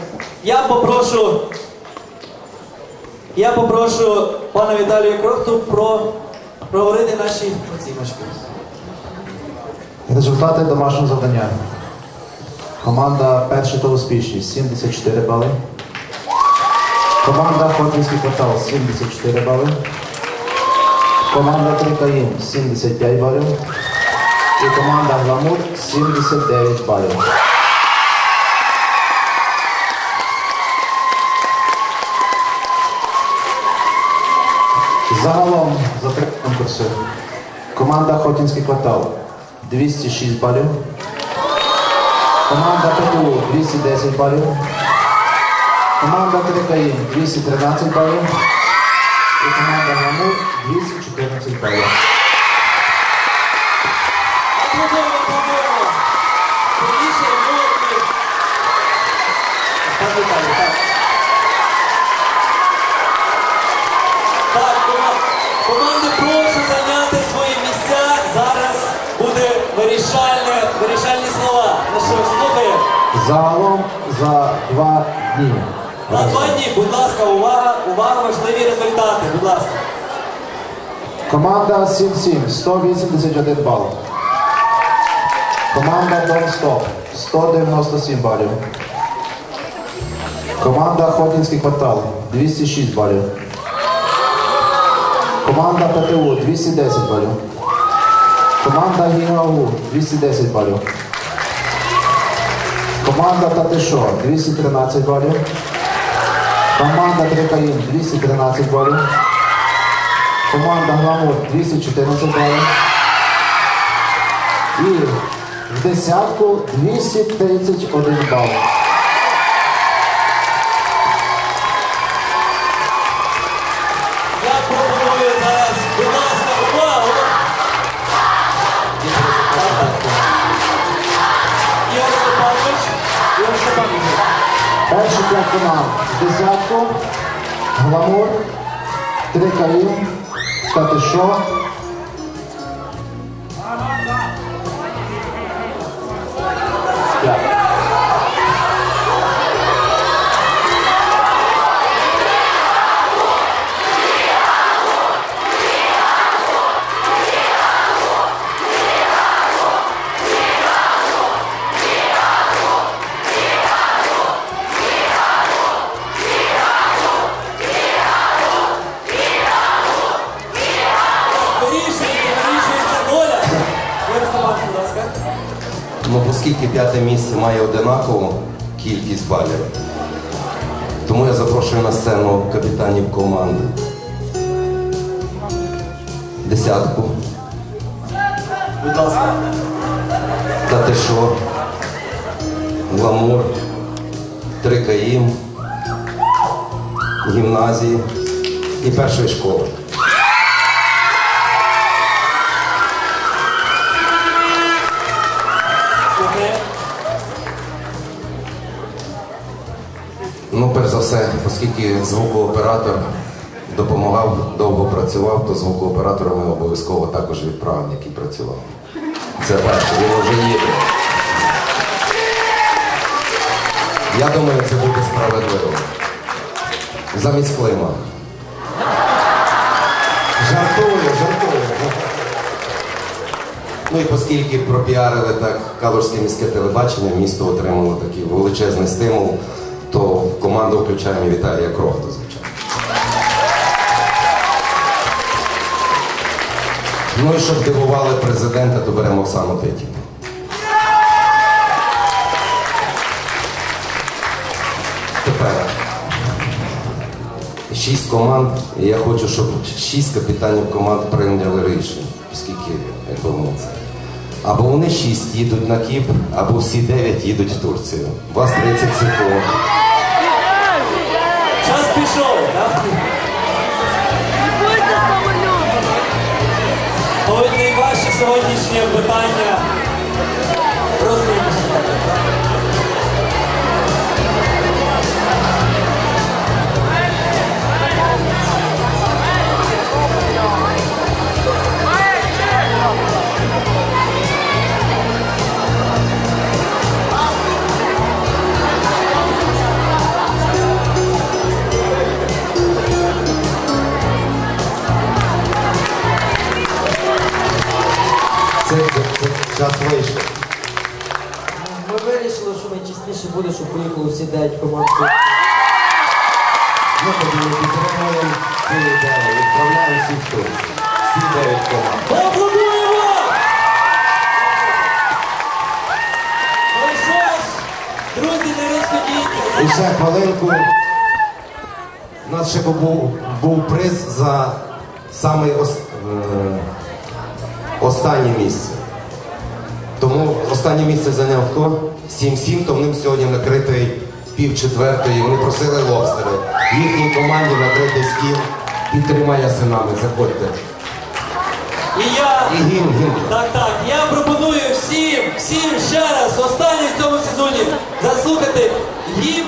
я попрошу пана Віталія Крохту проговорити наші оціночки. Результати домашнього завдання. Команда «Перший та успішний» 74 бали. Команда «Хотінський квартал» 74 бали. Команда 3КІМ 75 балів. І команда «Гламур» 79 балів. Загалом за 3 конкурси команда «Хотінський квартал» 206 балів, команда ПТУ 210 балів, команда 3КІМ 213 балів і команда «Гламур» 214 балів. Команди, прошу зайняти свої місця. Зараз буде вирішальні слова. Ну що ж, слухаємо. Загалом за 2 дні. На 2 дні, будь ласка, увага, важливі результати, будь ласка. Команда 7-7 181 бал. Команда Дон-Стоп 197 балів. Команда «Хотінський квартал» 206 балів. Команда ПТУ 210 балів. Команда ГІАУ 210 балів. Команда «Татишо» 213 балів. Команда 3КІМ 213 балів. Команда «Гламур» 214 балів. І в десятку 231 бал. Я пропоную зараз, будь ласка, увагу. Ігор Степанович. Перші 5 команд в десятку. «Гламур», 3КІМ, «Татишо». Ну, оскільки 5-те місце має одинакову кількість балів, тому я запрошую на сцену капітанів команди. 10-ку. Будь ласка. Та ти що? Гламур, 3 КАІМ, гімназії і першої школи. Ну, перш за все, оскільки звукооператор допомагав, довго працював, то звукооператора ми обов'язково також відправимо, який працював. Це перше, він вже їде. Я думаю, це буде справедливо. Замість Клима. Жартую. Ну і оскільки пропіарили так Калужське міське телебачення, місто отримало такий величезний стимул, то в команду включаємо Віталія Крохта, звичайно. Ну і щоб дивували президента, то беремо Оксану Титівну. Тепер 6 команд, і я хочу, щоб 6 капітанів команд прийняли рішення, оскільки, як би мовити. Або вони 6 їдуть на Кіпр, або всі 9 їдуть в Турцію. У вас 30 секунд. Час пішов, так? Мабуть, найважче сьогоднішнє питання розвитку. Час вийшов. Ми вирішили, що найчастіше буде, щоб поїхали всі 9 команд. Ми тоді не підтримуємо цю ідею, відправляємо всіх тут. Всі 9 команд. Поаплодуємо! Ну що ж, друзі, не розходіться. І ще хвилинку. У нас ще був приз за саме останнє місце. Тому останнє місце зайняв хто? 7-7, то в ним сьогодні накритий 3:30. Вони просили лобстери. Їхній команді накритий стіл. Підтримай синами, заходьте. І гімн. Так, я пропоную всім ще раз, останній в цьому сезоні, заслухати гімн.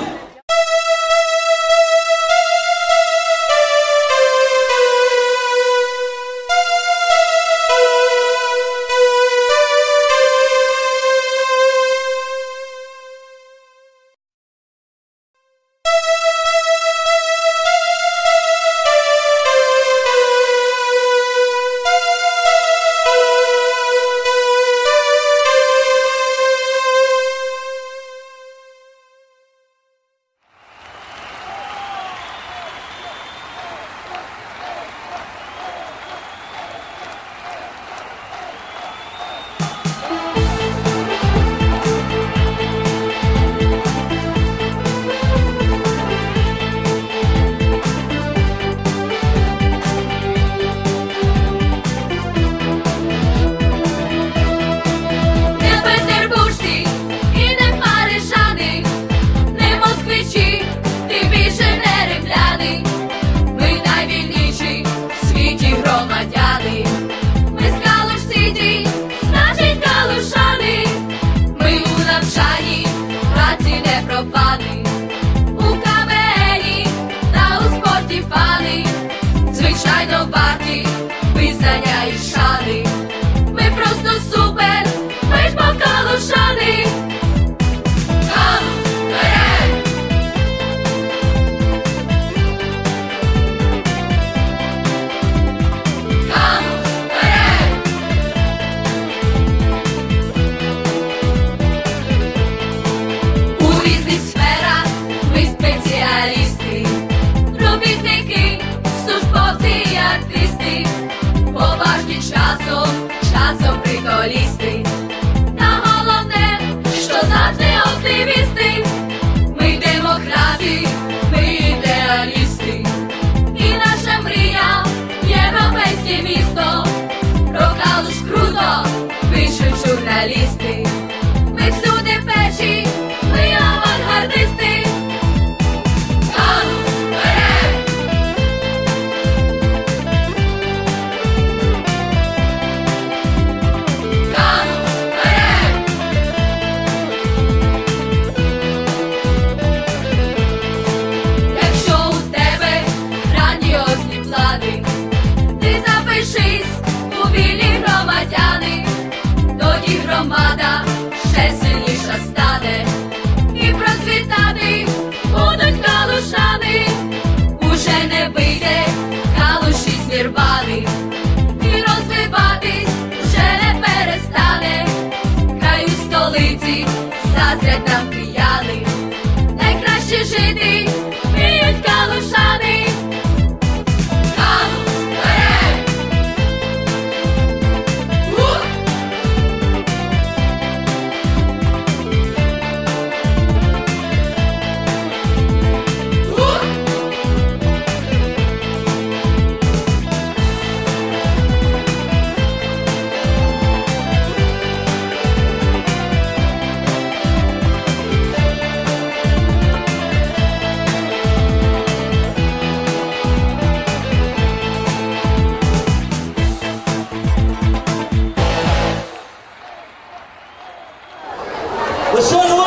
тоді громада ще сильніша стане. І процвітати будуть калушани. Уже не вийде калуші зірвати. І розвиватись вже не перестане. Краю столиці заздрять нам кияни. Найкраще жити вміють калушани. Ви що,